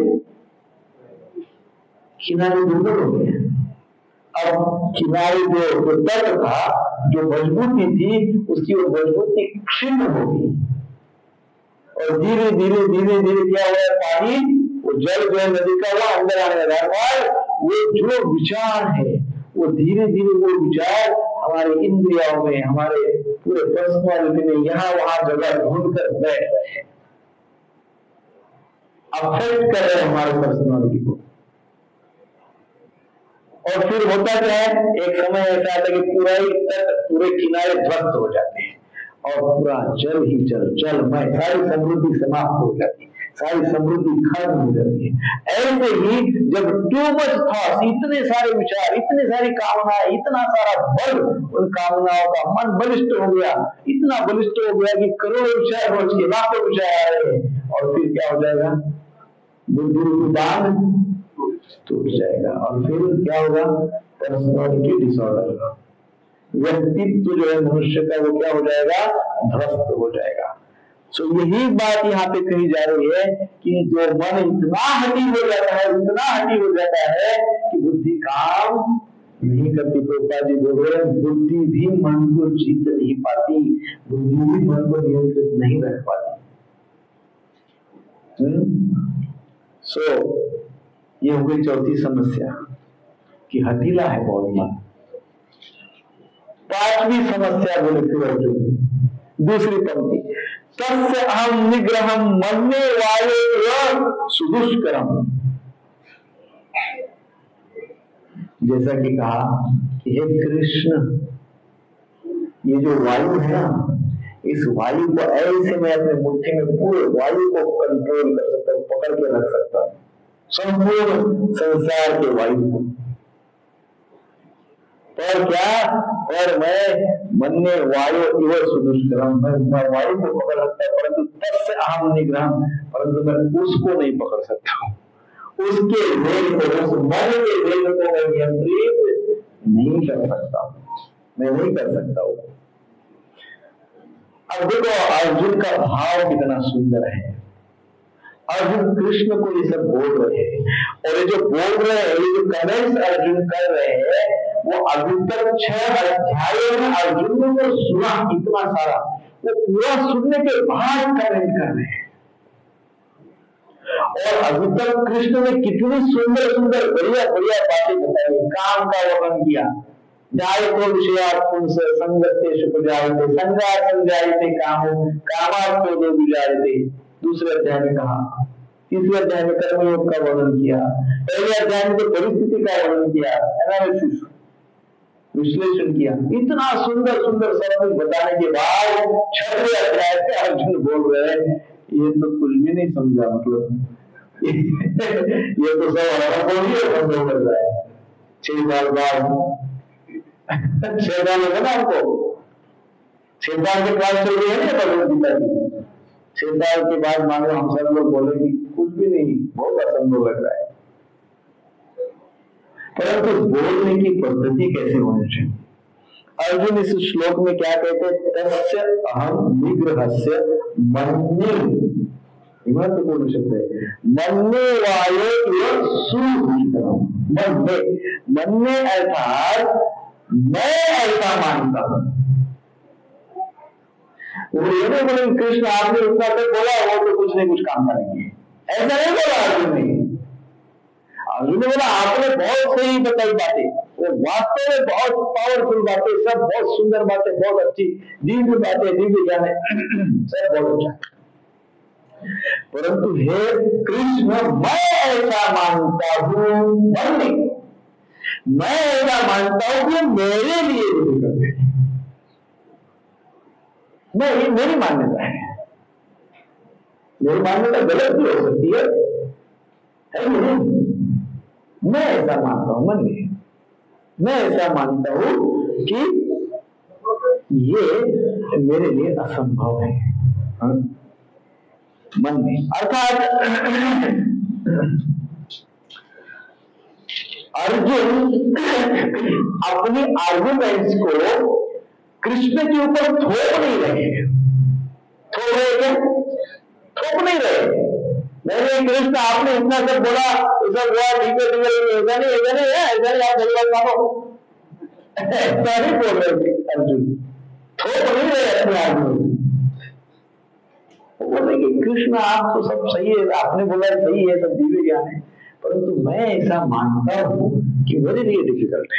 दुर्बल हो गए। अब किनारे जो तट था, जो मजबूती थी, उसकी वो मजबूती क्षीण हो गई, और धीरे धीरे क्या हुआ? पानी, वो जल जो है नदी का, वो अंदर आने लगा। वो जो विचार है, वो धीरे वो विचार हमारे इंद्रियों में, हमारे पूरे पर्सनालिटी में यहाँ वहां जगह ढूंढ कर बैठ रहे हैं। अफेक्ट कर रहे हैं हमारे पर्सनालिटी को। और फिर होता क्या है, एक समय ऐसा आता है कि पूरा ही तट, पूरे किनारे ध्वस्त हो जाते हैं और पूरा जल ही जलमय, सारी समृद्धि समाप्त हो जाती है, सारी समृद्धि खत्म हो जाती है। ऐसे ही जब टू मच थॉट्स, इतने सारे विचार, इतनी सारी कामनाएं, इतना सारा बल उन कामनाओं का, मन बलिष्ठ हो गया, इतना बलिष्ठ हो गया कि करोड़ों विचार रोज के, लाखों विचार आ रहे हैं, और फिर क्या हो जाएगा, बुद्धि बांध टूट जाएगा। और फिर क्या होगा, पर्सनालिटी डिसऑर्डर, व्यक्तित्व जो है मनुष्य का वो क्या हो जाएगा, ध्वस्त हो जाएगा। सो यही बात यहाँ पे कही जा रही है कि जो मन इतना हठी हो जाता है, इतना हठी हो जाता है कि बुद्धि काम नहीं करती। प्रभुपाद जी बोल रहे हैं, बुद्धि भी मन को जीत नहीं पाती, बुद्धि भी मन को नियंत्रित नहीं रख पाती। सो ये हो गई चौथी समस्या कि हठीला है बहुत मन। पांचवी समस्या बोले फिर अर्जुन, दूसरी पंक्ति, तस्य अहम निग्रहम मन्ये वायो सुदुष्करम। जैसा कि कहा कि हे कृष्ण, ये जो वायु है ना, इस वायु को ऐसे मैं अपने मुट्ठी में पूरे वायु को कंट्रोल कर सकता हूं, पकड़ के रख सकता हूं, संपूर्ण संसार के वायु को। पर क्या, पर मैं मन्ये वायु इव सुदुष्करम, मैं वायु को पकड़ सकता हूं, परंतु तस्य अहम निग्रहम, परंतु मैं उसको नहीं पकड़ सकता हूं, उसके वेग को, उस मन के वेग को मैं नियंत्रित नहीं कर सकता, मैं नहीं कर सकता हूं। अब देखो अर्जुन का भाव कितना सुंदर है। अर्जुन कृष्ण को ये सब बोल रहे हैं, और ये जो बोल रहे हैं, ये जो कमेंट्स अर्जुन कर रहे हैं, वो अभी तक 6 अध्यायों में अर्जुन ने जो सुना इतना सारा, वो पूरा सुनने के बाद कमेंट कर रहे हैं। और अभी तक कृष्ण ने कितनी सुंदर सुंदर बढ़िया बढ़िया बातें बताई, काम का वर्णन किया, जायते विषयात्पुंस संगतेषु प्रजायते संगात् संजायते कामो कामार्थो विजायते। दूसरे अध्याय में कहा, तीसरे अध्याय में कर्मयोग का वर्णन किया, पहले अध्याय में तो परिस्थिति का वर्णन किया, एनालिसिस, विश्लेषण किया। इतना सुंदर सुंदर सब कुछ बताने के बाद 6वें अध्याय से अर्जुन बोल रहे हैं, ये तो कुछ भी नहीं समझा, मतलब ये तो सब हमारा बोलिए समझ कर रहा है। 6 साल बाद 6 साल होगा ना आपको, 6 साल के क्लास चल रही है ना भगवत गीता की, 6 साल के बाद मान लो हम सब लोग बोले कि कुछ भी नहीं, बहुत असंभव लग रहा है। परंतु बोलने की पद्धति कैसे होनी चाहिए? अर्जुन इस श्लोक में क्या कहते हैं, तस्य अहम निग्रहस्य मन्ये, महत्वपूर्ण शब्द है, मन्ये वायो सुदुष्करम। मन्ये अर्थात मैं ऐसा मानता हूं। वो ये नहीं बोले कृष्ण आपने उतना तक बोला, वो तो कुछ नहीं कुछ काम करेंगे, ऐसा नहीं बोला अर्जुन ने। अर्जुन ने बोला आपने बहुत सही बताई बातें, वो वास्तव में बहुत पावरफुल बातें, सब बहुत सुंदर बातें, बहुत अच्छी दिव्य बातें, दिव्य ज्ञान सब बहुत अच्छा। परंतु हे कृष्ण, मैं ऐसा मानता हूं, मैं ऐसा मानता हूं कि मेरे लिए डिफिकल्ट है, मेरी मान्यता है, मेरी मान्यता गलत भी हो सकती है नहीं? मैं ऐसा मानता हूं, मन में मैं ऐसा मानता हूं कि ये मेरे लिए असंभव है। मन में अर्थात अर्जुन अपनी आर्गुमेंट्स को कृष्ण के ऊपर थोप नहीं रहे हैं। थोप नहीं रहे। नहीं कृष्ण आपने इतना सब बोला, सब हुआ, ठीक है ऐसा नहीं आप धन्यवाद मानो, ऐसा नहीं बोल रहे अर्जुन, थोप नहीं रहे अपने आर्गुमेंट। बोले कि कृष्ण आप तो सब सही है, आपने बोला सही है, सब दिव्य ज्ञान है, परंतु मैं ऐसा मानता हूं कि मेरे लिए डिफिकल्ट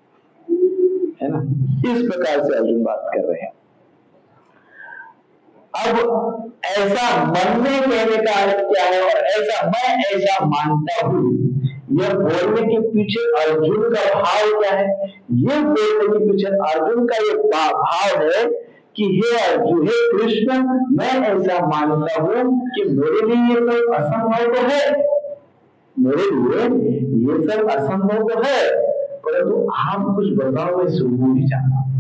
है ना। इस प्रकार से अर्जुन बात कर रहे हैं। अब ऐसा मन में कहने का अर्थ क्या है, और ऐसा मैं ऐसा मानता हूं, यह बोलने के पीछे अर्जुन का भाव क्या है? ये बोलने के पीछे अर्जुन का ये भाव है कि हे अर्जुन, हे कृष्ण, मैं ऐसा मानता हूं कि मेरे लिए ये सब असंभव तो है, मेरे लिए ये सब असंभव तो है, परंतु आप कुछ बताओ, मैं सुनना भी चाहता हूं।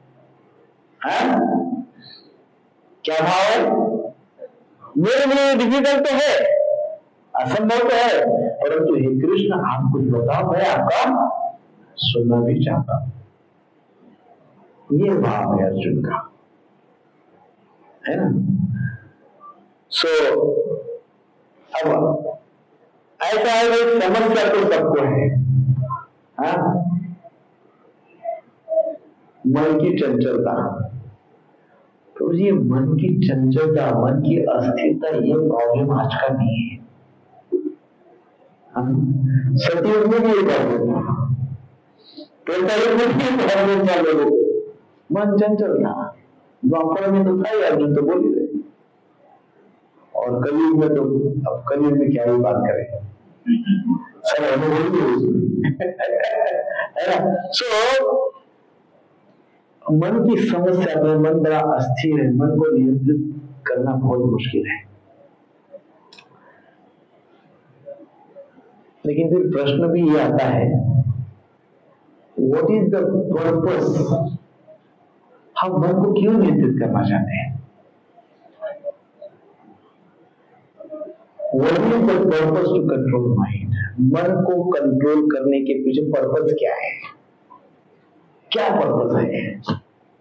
क्या भाव है? मेरे लिए डिफिकल्ट तो है, असंभव तो है, परंतु हे कृष्ण, आप कुछ बताओ, मैं आपका सुनना भी चाहता हूं। ये भाव है अर्जुन का, है ना? अब ऐसा है कि समस्या तो सबको है, मन की चंचलता। तो ये मन की चंचलता, मन की अस्थिरता, ये प्रॉब्लम आज का नहीं है। सतयुग में भी ये प्रॉब्लम था, त्रेतायुग में भी प्रॉब्लम था लोगों को, मन चंचल था। द्वापर में तो था ही, अर्जुन तो बोल ही रहे, और कलयुग में तो, अब कलयुग में क्या ही बात करें, सब अनुभव ही है ना। सो मन की समस्या में मन बड़ा अस्थिर है, मन को नियंत्रित करना बहुत मुश्किल है। लेकिन फिर प्रश्न भी ये आता है, व्हाट इज द पर्पस? हम मन को क्यों नियंत्रित करना चाहते हैं? What is the purpose to control mind? मन को कंट्रोल करने के पीछे पर्पस क्या है? क्या पर्पस है?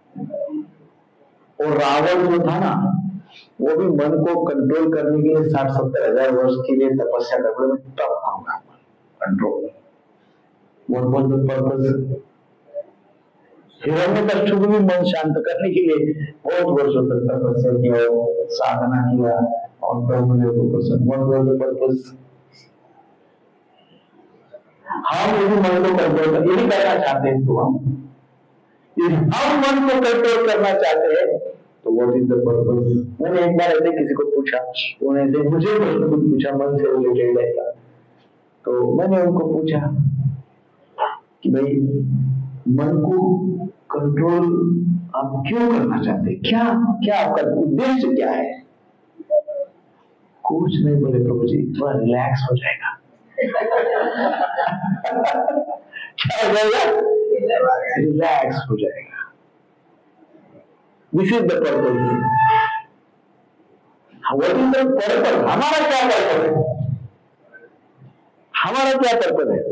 और रावण जो था ना, वो भी मन को कंट्रोल करने के लिए 60-70 हजार वर्ष के लिए तपस्या करने में तब होगा control. What was the purpose? Hiranyakashipu भी मन शांत करने के लिए बहुत वर्षों तक तपस्या किया, साधना किया, और ब्रह्मदेव को प्रसन्न। What was the purpose? हम यदि मन को कंट्रोल यदि करना चाहते हैं, तो हम मन को कंट्रोल करना चाहते हैं, तो व्हाट इज द पर्पस? मैंने एक बार ऐसे किसी को पूछा, उन्होंने मुझे प्रश्न पूछा मन से रिलेटेड ऐसा, तो मैंने उनको पूछा कि भाई मन को कंट्रोल आप क्यों करना चाहते हैं? क्या क्या आपका उद्देश्य क्या है? कुछ नहीं बोले प्रभु जी, थोड़ा रिलैक्स हो जाएगा। क्या हो जाएगा? रिलैक्स हो जाएगा। This is the purpose. What is the purpose? हमारा क्या पर्पस है? हमारा क्या पर्पस है?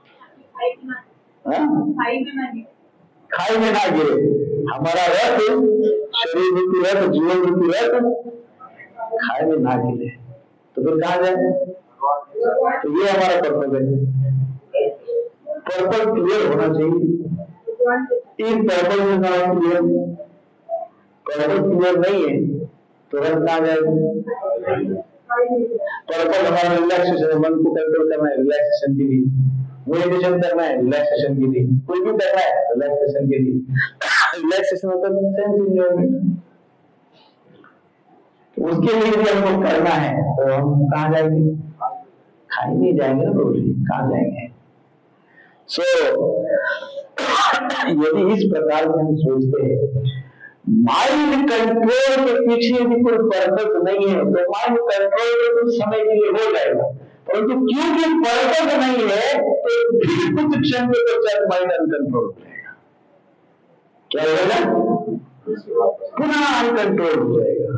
खाई में ना गिरे। हमारा रथ, शरीर रूपी रथ, जीवन रूपी रथ खाई में ना गिरे, तो फिर कहाँ जाए? तो ये हमारा पर्पस है। पर्पस क्लियर होना चाहिए। इस पर्पस में पर्पस क्लियर नहीं है तो हम कहाँ जाएंगे? पर्पस हमारा रिलैक्सेशन, मन को कंट्रोल करना है रिलैक्सेशन के लिए, मेडिटेशन करना है रिलैक्सेशन के लिए, कुछ भी करना है रिलैक्सेशन के लिए। रिलैक्सेशन होता है सेंस एंजॉयमेंट। उसके लिए भी हमको करना है तो हम कहाँ जाएंगे? खाई नहीं जाएंगे ना प्रभु जी, कहाँ जाएंगे? सो यदि इस प्रकार से हम सोचते हैं माइंड कंट्रोल के पीछे भी कोई पर्पस नहीं है, तो माइंड कंट्रोल तो कुछ समय के लिए हो जाएगा, परंतु क्योंकि पर्पस नहीं है तो फिर कुछ क्षण के पश्चात माइंड अनकंट्रोल हो जाएगा। क्या होगा? पुनः अनकंट्रोल हो जाएगा।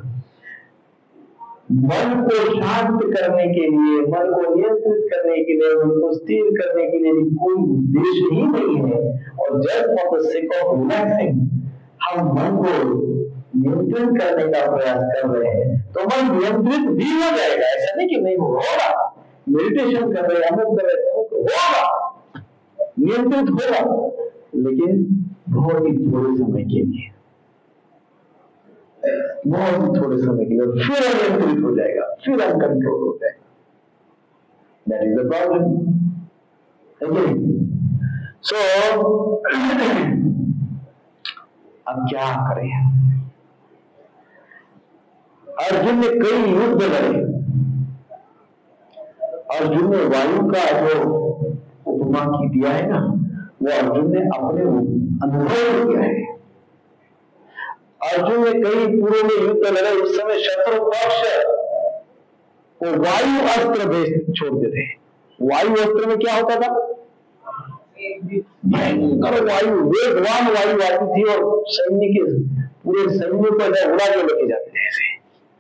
मन को शांत करने के लिए, मन को नियंत्रित करने के लिए, मन को स्थिर करने के लिए कोई उद्देश्य ही नहीं है, और just for the sake of relaxing हम मन को नियंत्रित करने का प्रयास कर रहे हैं, तो मन नियंत्रित भी हो जाएगा। ऐसा नहीं कि नहीं होगा। मेडिटेशन कर रहे हैं, अमुक कर रहे हैं, तो होगा, नियंत्रित होगा, लेकिन बहुत ही थोड़े समय के लिए, बहुत ही थोड़े समय के लिए, फिर अनियंत्रित हो जाएगा, फिर अनकंट्रोल हो जाएगा। That is the problem. So अब क्या करें? अर्जुन ने कई युद्ध लड़े। अर्जुन ने वायु का जो उपमा की दिया है ना, वो अर्जुन ने अपने अनुभव किया है। अर्जुन ने कई पूर्व में युद्ध लड़े, उस समय शत्रु पक्ष वो वायु अस्त्र भेज छोड़ते थे। वायु अस्त्र में क्या होता था? भयंकर वायु, वेगवान वायु आती थी और सैन्य के पूरे सैन्य को उड़ा के लेके जाते थे ऐसे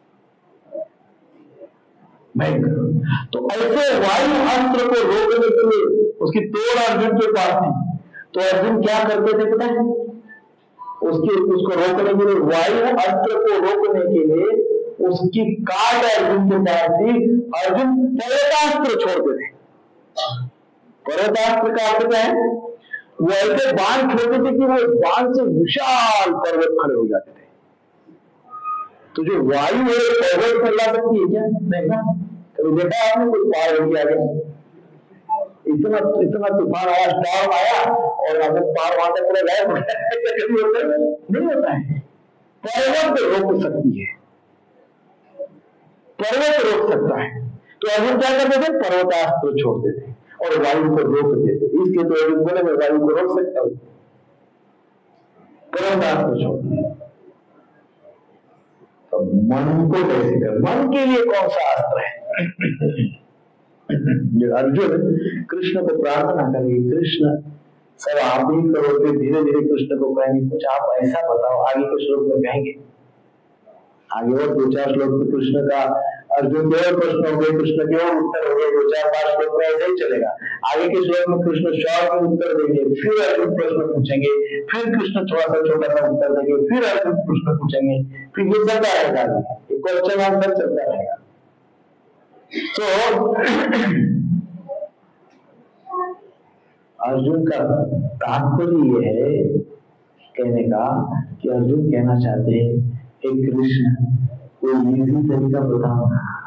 भयंकर। तो ऐसे वायु अस्त्र को रोकने के लिए उसकी तोड़ अर्जुन के पास थी। तो अर्जुन क्या करते थे पता है? उसको रोकने के लिए, वायु अस्त्र को रोकने के लिए उसकी काट अर्जुन के पास थी। अर्जुन पर्वतास्त्र छोड़ते थे। पर्वतास्त्र का अर्थ क्या है? वो ऐसे बाण छोड़ते थे कि वो बाण से विशाल पर्वत खड़े हो जाते थे। तो जो वायु है पर्वत पर ला सकती है क्या? नहीं ना। कभी देखा आपने कोई पहाड़ हो गया? इतना तूफान आया, स्टॉर्म आया और अब पहाड़ वहां तक पूरा गायब हो गया, नहीं होता है। पर्वत रोक सकती है, पर्वत रोक सकता है। तो अर्जुन क्या करते थे? पर्वतास्त्र छोड़ते थे और वायु को रोक देते थे। इसके तो अर्जुन बोले मैं वायु को रोक सकता हूं, पर्वतास्त्र छोड़ते। तो मन को कैसे कर? मन के लिए कौन सा अस्त्र है? जो अर्जुन कृष्ण को प्रार्थना करेंगे, कृष्ण सब आप ही करो, फिर धीरे धीरे कृष्ण को कहेंगे कुछ आप ऐसा बताओ। आगे के श्लोक में कहेंगे, आगे और 2-4 श्लोक में कृष्ण का, अर्जुन के और प्रश्न हो गए, कृष्ण के और उत्तर हो गए, 2-4-5 श्लोक में ऐसे ही चलेगा। आगे के श्लोक में कृष्ण शॉर्ट में उत्तर देंगे, फिर अर्जुन प्रश्न पूछेंगे, फिर कृष्ण थोड़ा सा छोटा सा उत्तर देंगे, फिर अर्जुन प्रश्न पूछेंगे, फिर ये चलता रहेगा, क्वेश्चन आंसर चलता रहेगा। तो अर्जुन का तात्पर्य ये है कहने का कि अर्जुन कहना चाहते हैं हे कृष्ण कोई इजी तरीका बताओ।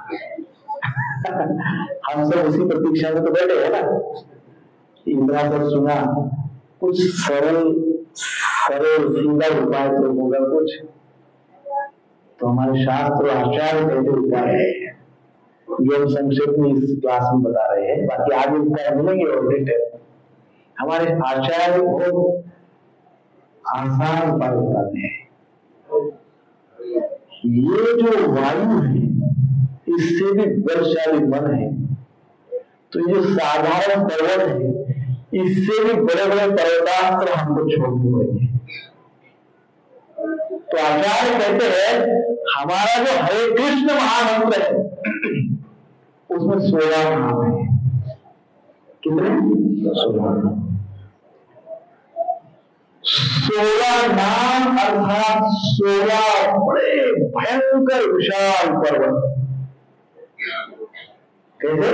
हम सब उसी प्रतीक्षा में तो बैठे हैं ना, इंद्रा पर सुना कुछ सरल सीधा उपाय तो होगा कुछ। तो हमारे शास्त्र आचार्य कहते उपाय है जो हम संक्षेप में इस क्लास में बता रहे हैं, बाकी आगे उपाय मिलेंगे और डिटेल। हमारे आचार्य बहुत आसान उपाय बताते हैं। ये जो वायु है इससे भी बलशाली मन है, तो ये साधारण पर्वत है, इससे भी बड़े बड़े पर्वतास्त्र हमको छोड़ने पड़ेंगे। तो आचार्य कहते हैं हमारा जो हरे कृष्ण महामंत्र है उसमें 16 नाम है। कितने? 16 नाम अर्थात 16 बड़े भयंकर विशाल पर्वत। कैसे?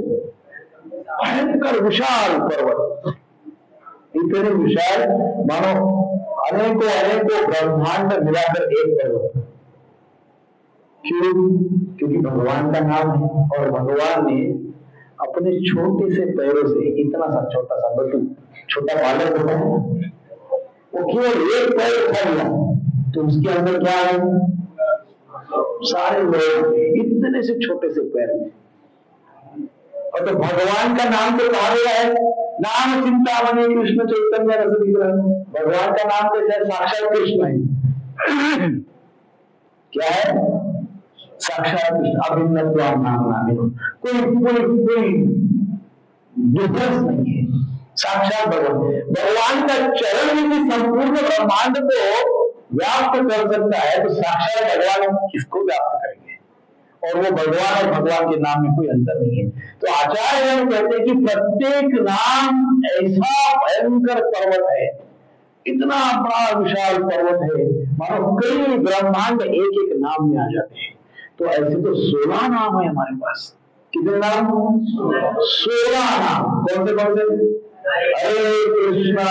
भयंकर विशाल पर्वत, इतने विशाल मानो अनेकों ब्रह्मांड मिलाकर एक पर्वत। क्यों? क्योंकि भगवान का नाम है और भगवान ने अपने छोटे से पैरों से, इतना सा छोटा सा बटू, छोटा बालक होता है, वो केवल एक पैर उठा लिया तो उसके अंदर क्या है? सारे लोग इतने से छोटे से पैर में। और तो भगवान का नाम तो कहा गया है, नाम चिंतामणि कृष्ण चैतन्य रस विग्रह। भगवान का नाम तो है साक्षात कृष्ण है। क्या है? साक्षात कृष्ण, अभिन्न नाम नामी, कोई डिफरेंस नहीं है, साक्षात भगवान का चरण यदि संपूर्ण ब्रह्मांड को व्याप्त कर सकता है तो साक्षात भगवान किसको व्याप्त करेंगे? और वो भगवान और भगवान के नाम में कोई अंतर नहीं है। तो आचार्य कहते हैं कि प्रत्येक नाम ऐसा भयंकर पर्वत है, इतना बड़ा विशाल पर्वत है, मानो कई ब्रह्मांड एक एक नाम में आ जाते हैं। तो ऐसे तो 16 नाम है हमारे पास। कितने नाम? 16 नाम। कौन से? हरे कृष्णा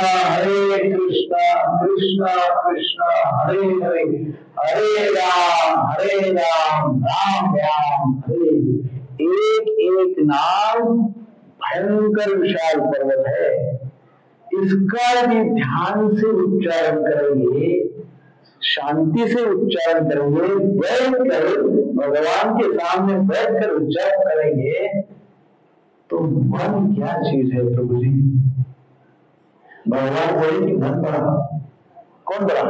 कृष्णा कृष्णा हरे हरे, हरे राम राम राम हरे। एक नाम भयंकर विशाल पर्वत है। इसका भी ध्यान से उच्चारण करेंगे शांति से उच्चारण करेंगे, बैठकर भगवान के सामने बैठकर जप करेंगे, तो मन क्या चीज है प्रभु जी? भगवान बोले कि मन बड़ा। कौन बड़ा?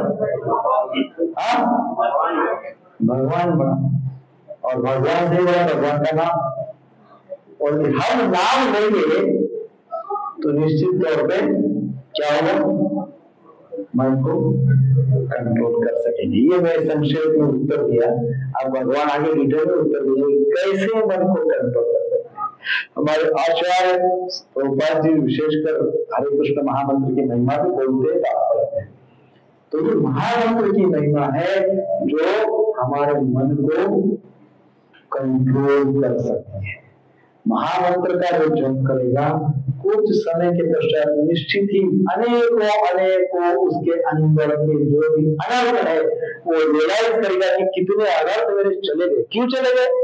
भगवान बड़ा। और भगवान से बड़ा भगवान का नाम। और हम नाम लेंगे तो निश्चित तौर पे क्या होगा? मन को कंट्रोल कर सकेंगे। ये मैं संक्षेप में उत्तर दिया। अब भगवान आगे डिटेल में उत्तर दिए कैसे मन को कंट्रोल कर सकते हैं। हमारे आचार्य प्रभुपाद जी विशेषकर हरे कृष्ण महामंत्र की महिमा भी बोलते हैं। तो ये महामंत्र की महिमा है जो हमारे मन को कंट्रोल कर सकती है। महामंत्र का जो जप करेगा कुछ समय के पश्चात निश्चित ही अनेकों उसके अंदर के जो भी अनर्थ है वो रियलाइज करेगा कि कितने अनर्थ मेरे चले गए। क्यों चले गए?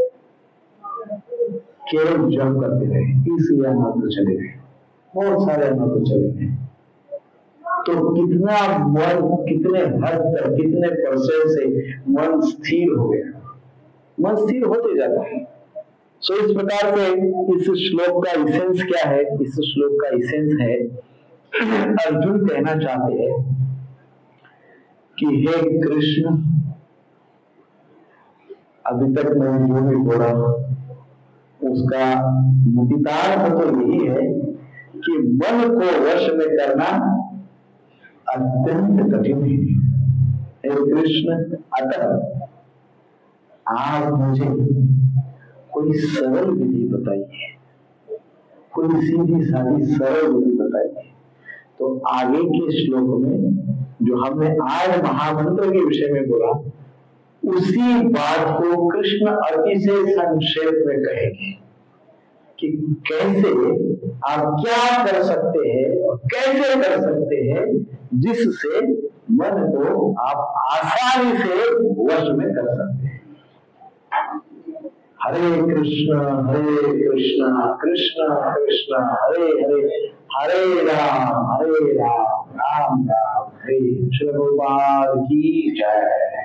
केवल जप करते रहे, इसलिए अनर्थ चले गए, बहुत सारे अनर्थ चले गए। तो कितना मन, कितने हद तक, कितने परसेंट से मन स्थिर हो गया? मन स्थिर होते जाता है। सो इस प्रकार से इस श्लोक का इसेंस क्या है? इस श्लोक का इसेंस है, अर्जुन कहना चाहते हैं कि हे कृष्ण, अभी तक मैंने जो भी बोला उसका निहितार्थ तो यही है कि मन को वश में करना अत्यंत कठिन है। हे कृष्ण, अतः आप मुझे कोई सरल विधि बताइए, कोई सीधी सादी सरल विधि बताइए। तो आगे के श्लोक में जो हमने आज महामंत्र के विषय में बोला, उसी बात को कृष्ण अति से संक्षेप में कहेंगे कि कैसे आप क्या कर सकते हैं और कैसे कर सकते हैं जिससे मन को आप आसानी से वश में कर सकते हैं। हरे कृष्ण कृष्ण कृष्ण हरे हरे, हरे राम राम राम हरे। श्री भगवान की जय।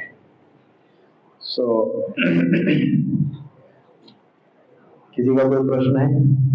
किसी का कोई प्रश्न है?